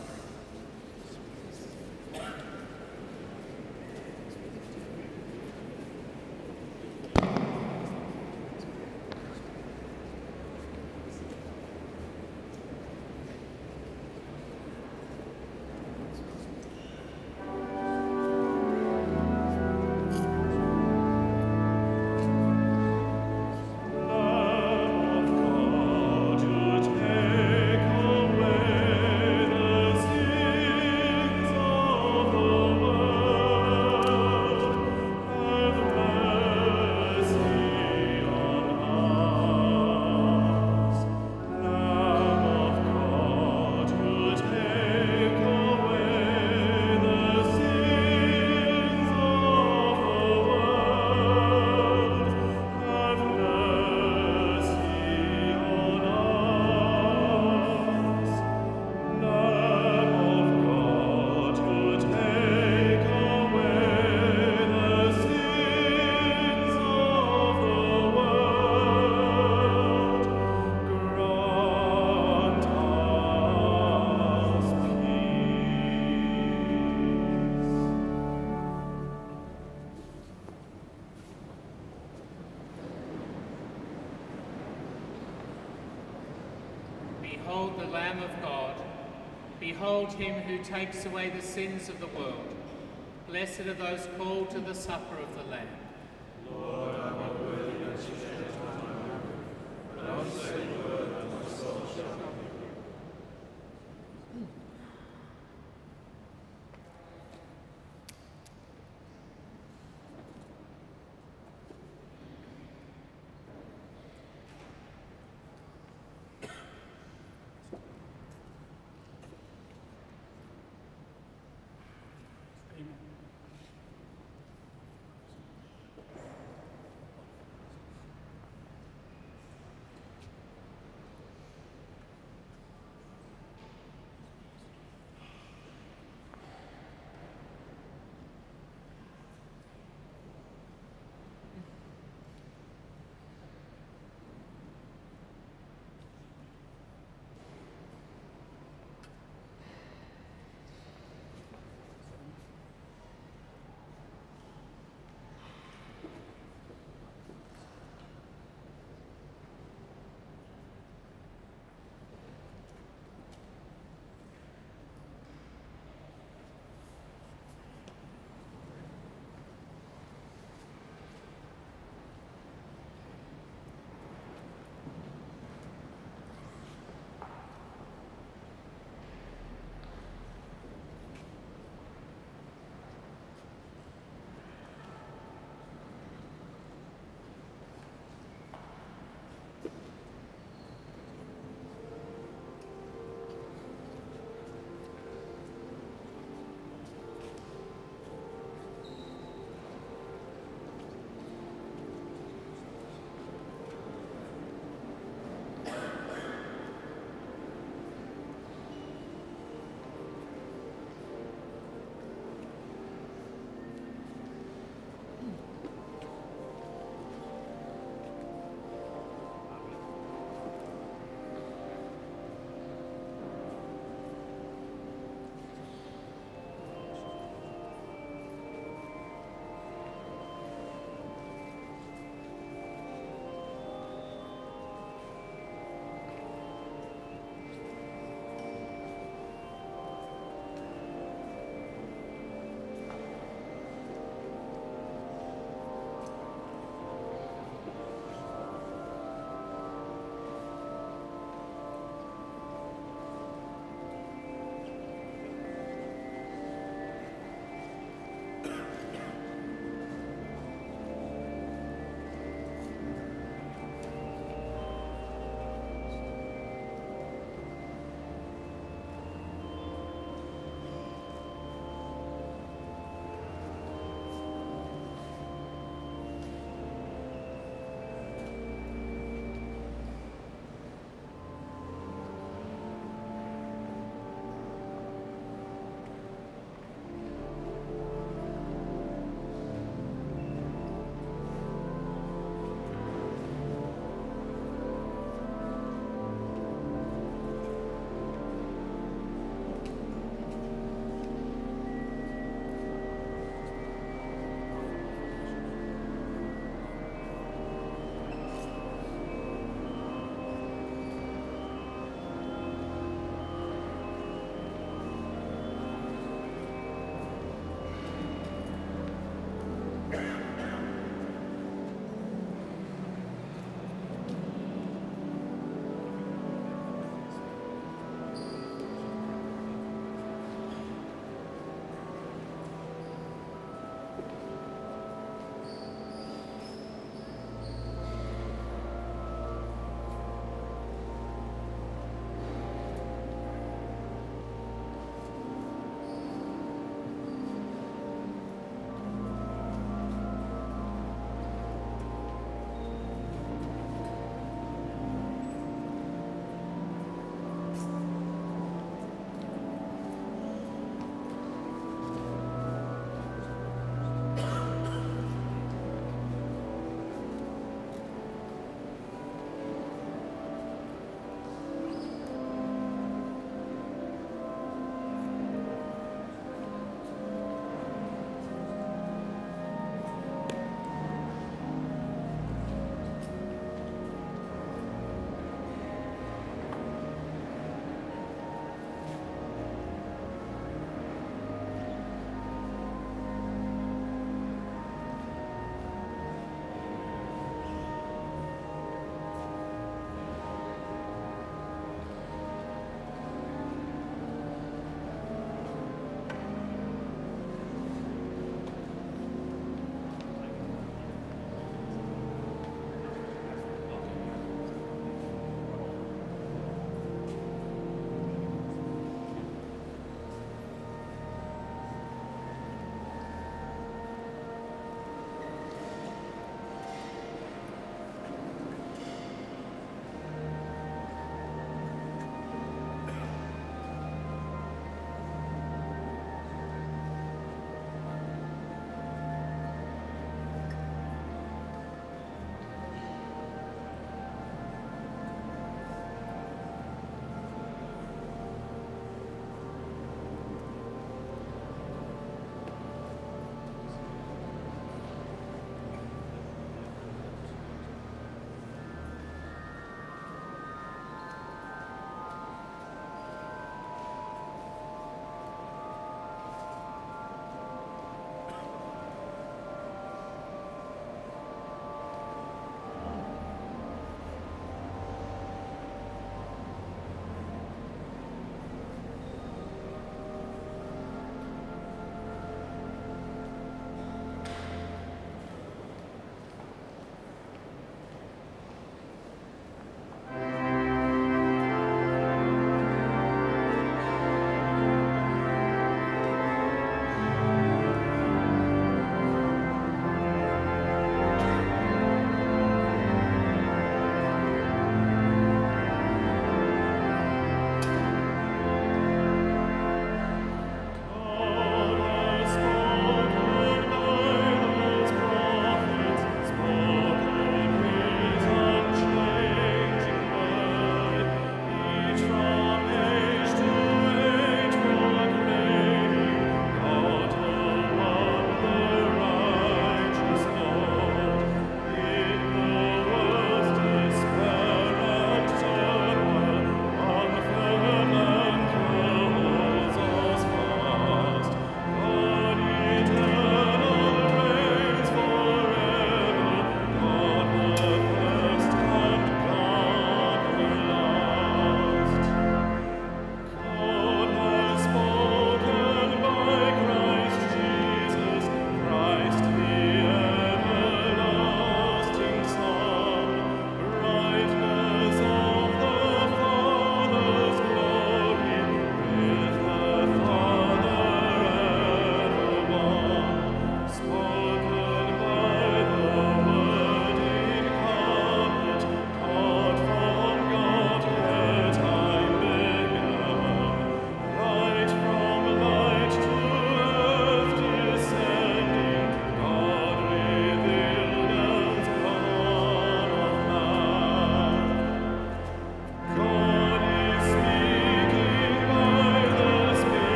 Behold the Lamb of God. Behold him who takes away the sins of the world. Blessed are those called to the supper of the Lamb. Lord, I am not worthy that you should enter my home, but only say the word and my soul shall be healed.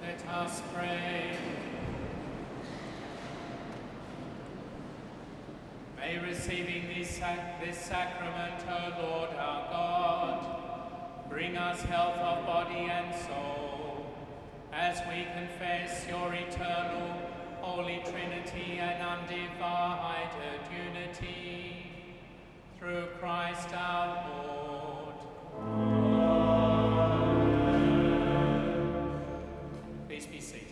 Let us pray. May receiving this, sac this sacrament, O Lord our God, bring us health of body and soul, as we confess your eternal, Holy Trinity and undivided unity, through Christ our Lord. Amen. Please be seated.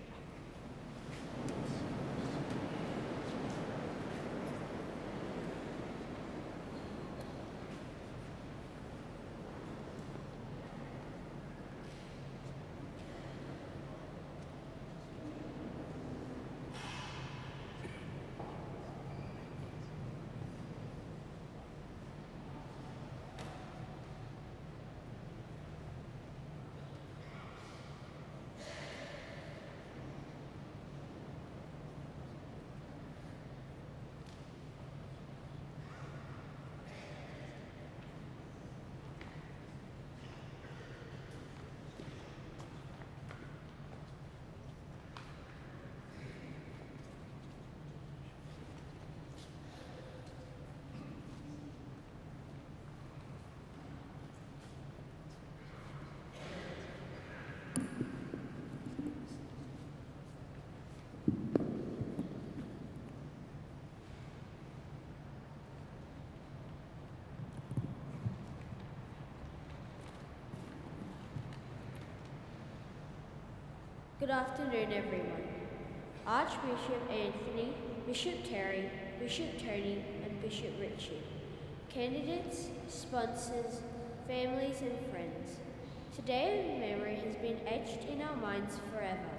Good afternoon, everyone. Archbishop Anthony, Bishop Terry, Bishop Tony, and Bishop Richard, candidates, sponsors, families, and friends. Today's memory has been etched in our minds forever.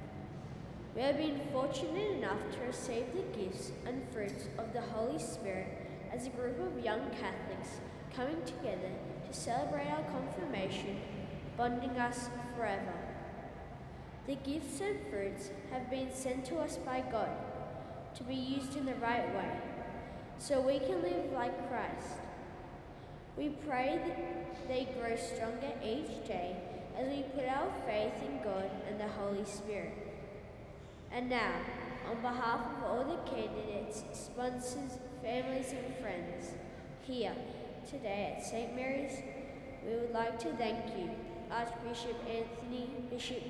We have been fortunate enough to receive the gifts and fruits of the Holy Spirit as a group of young Catholics coming together to celebrate our confirmation, bonding us forever. The gifts and fruits have been sent to us by God to be used in the right way, so we can live like Christ. We pray that they grow stronger each day as we put our faith in God and the Holy Spirit. And now, on behalf of all the candidates, sponsors, families and friends here today at Saint Mary's, we would like to thank you, Archbishop Anthony, Bishop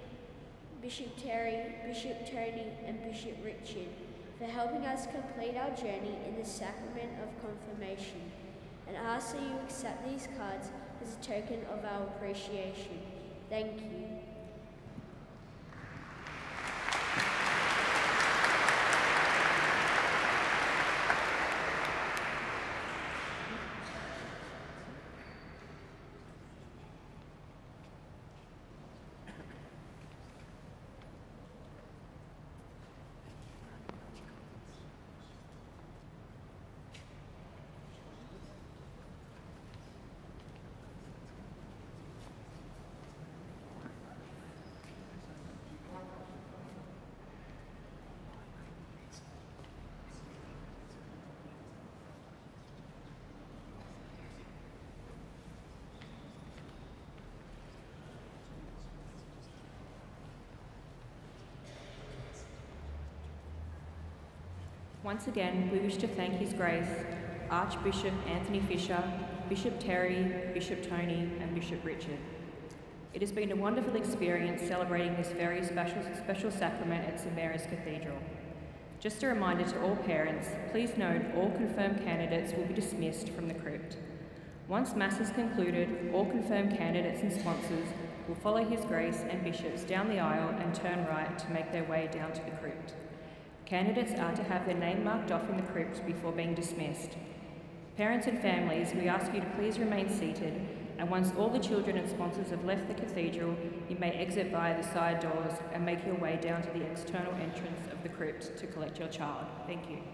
Bishop Terry, Bishop Tony, and Bishop Richard for helping us complete our journey in the sacrament of confirmation, and ask that you accept these cards as a token of our appreciation. Thank you. Once again, we wish to thank His Grace, Archbishop Anthony Fisher, Bishop Terry, Bishop Tony, and Bishop Richard. It has been a wonderful experience celebrating this very special, special sacrament at Saint Mary's Cathedral. Just a reminder to all parents, please note all confirmed candidates will be dismissed from the crypt. Once Mass is concluded, all confirmed candidates and sponsors will follow His Grace and bishops down the aisle and turn right to make their way down to the crypt. Candidates are to have their name marked off in the crypt before being dismissed. Parents and families, we ask you to please remain seated, and once all the children and sponsors have left the cathedral, you may exit via the side doors and make your way down to the external entrance of the crypt to collect your child. Thank you.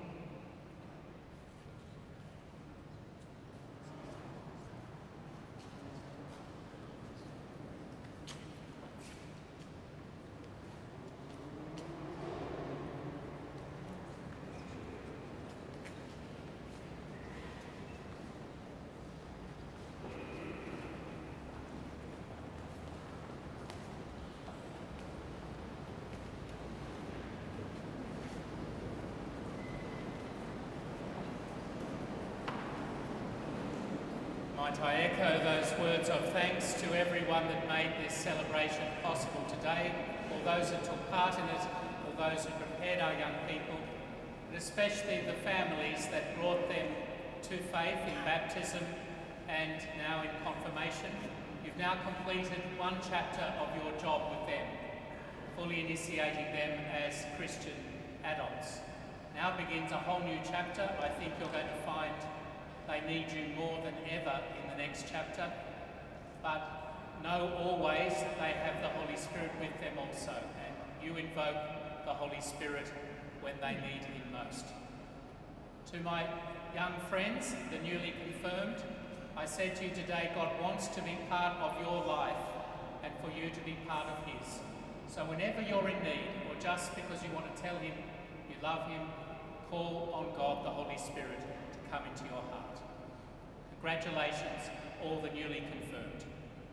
Might I echo those words of thanks to everyone that made this celebration possible today, all those that took part in it, all those who prepared our young people, and especially the families that brought them to faith in baptism and now in confirmation. You've now completed one chapter of your job with them, fully initiating them as Christian adults. Now begins a whole new chapter. I think you're going to find they need you more than ever in the next chapter, but know always that they have the Holy Spirit with them also, and you invoke the Holy Spirit when they need him most. To my young friends, the newly confirmed, I said to you today, God wants to be part of your life and for you to be part of his. So whenever you're in need, or just because you want to tell him you love him, call on God, the Holy Spirit, to come into your heart. Congratulations, all the newly confirmed.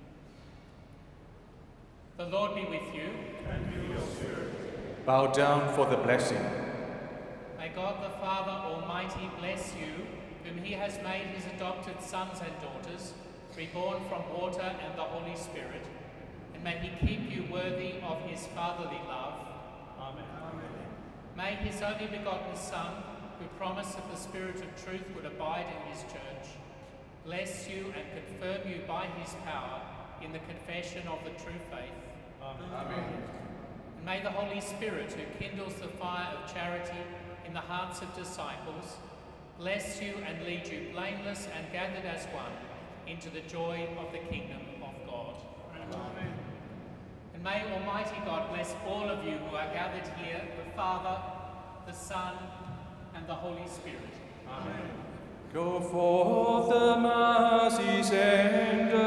The Lord be with you. And with your spirit. Bow down for the blessing. May God the Father Almighty bless you, whom he has made his adopted sons and daughters, reborn from water and the Holy Spirit, and may he keep you worthy of his fatherly love. Amen. Amen. May his only begotten Son, who promised that the Spirit of truth would abide in his church, bless you and confirm you by his power in the confession of the true faith. Amen. Amen. And may the Holy Spirit, who kindles the fire of charity in the hearts of disciples, bless you and lead you blameless and gathered as one into the joy of the kingdom of God. Amen. And may Almighty God bless all of you who are gathered here, the Father, the Son, and the Holy Spirit. Amen. Go forth the mercies and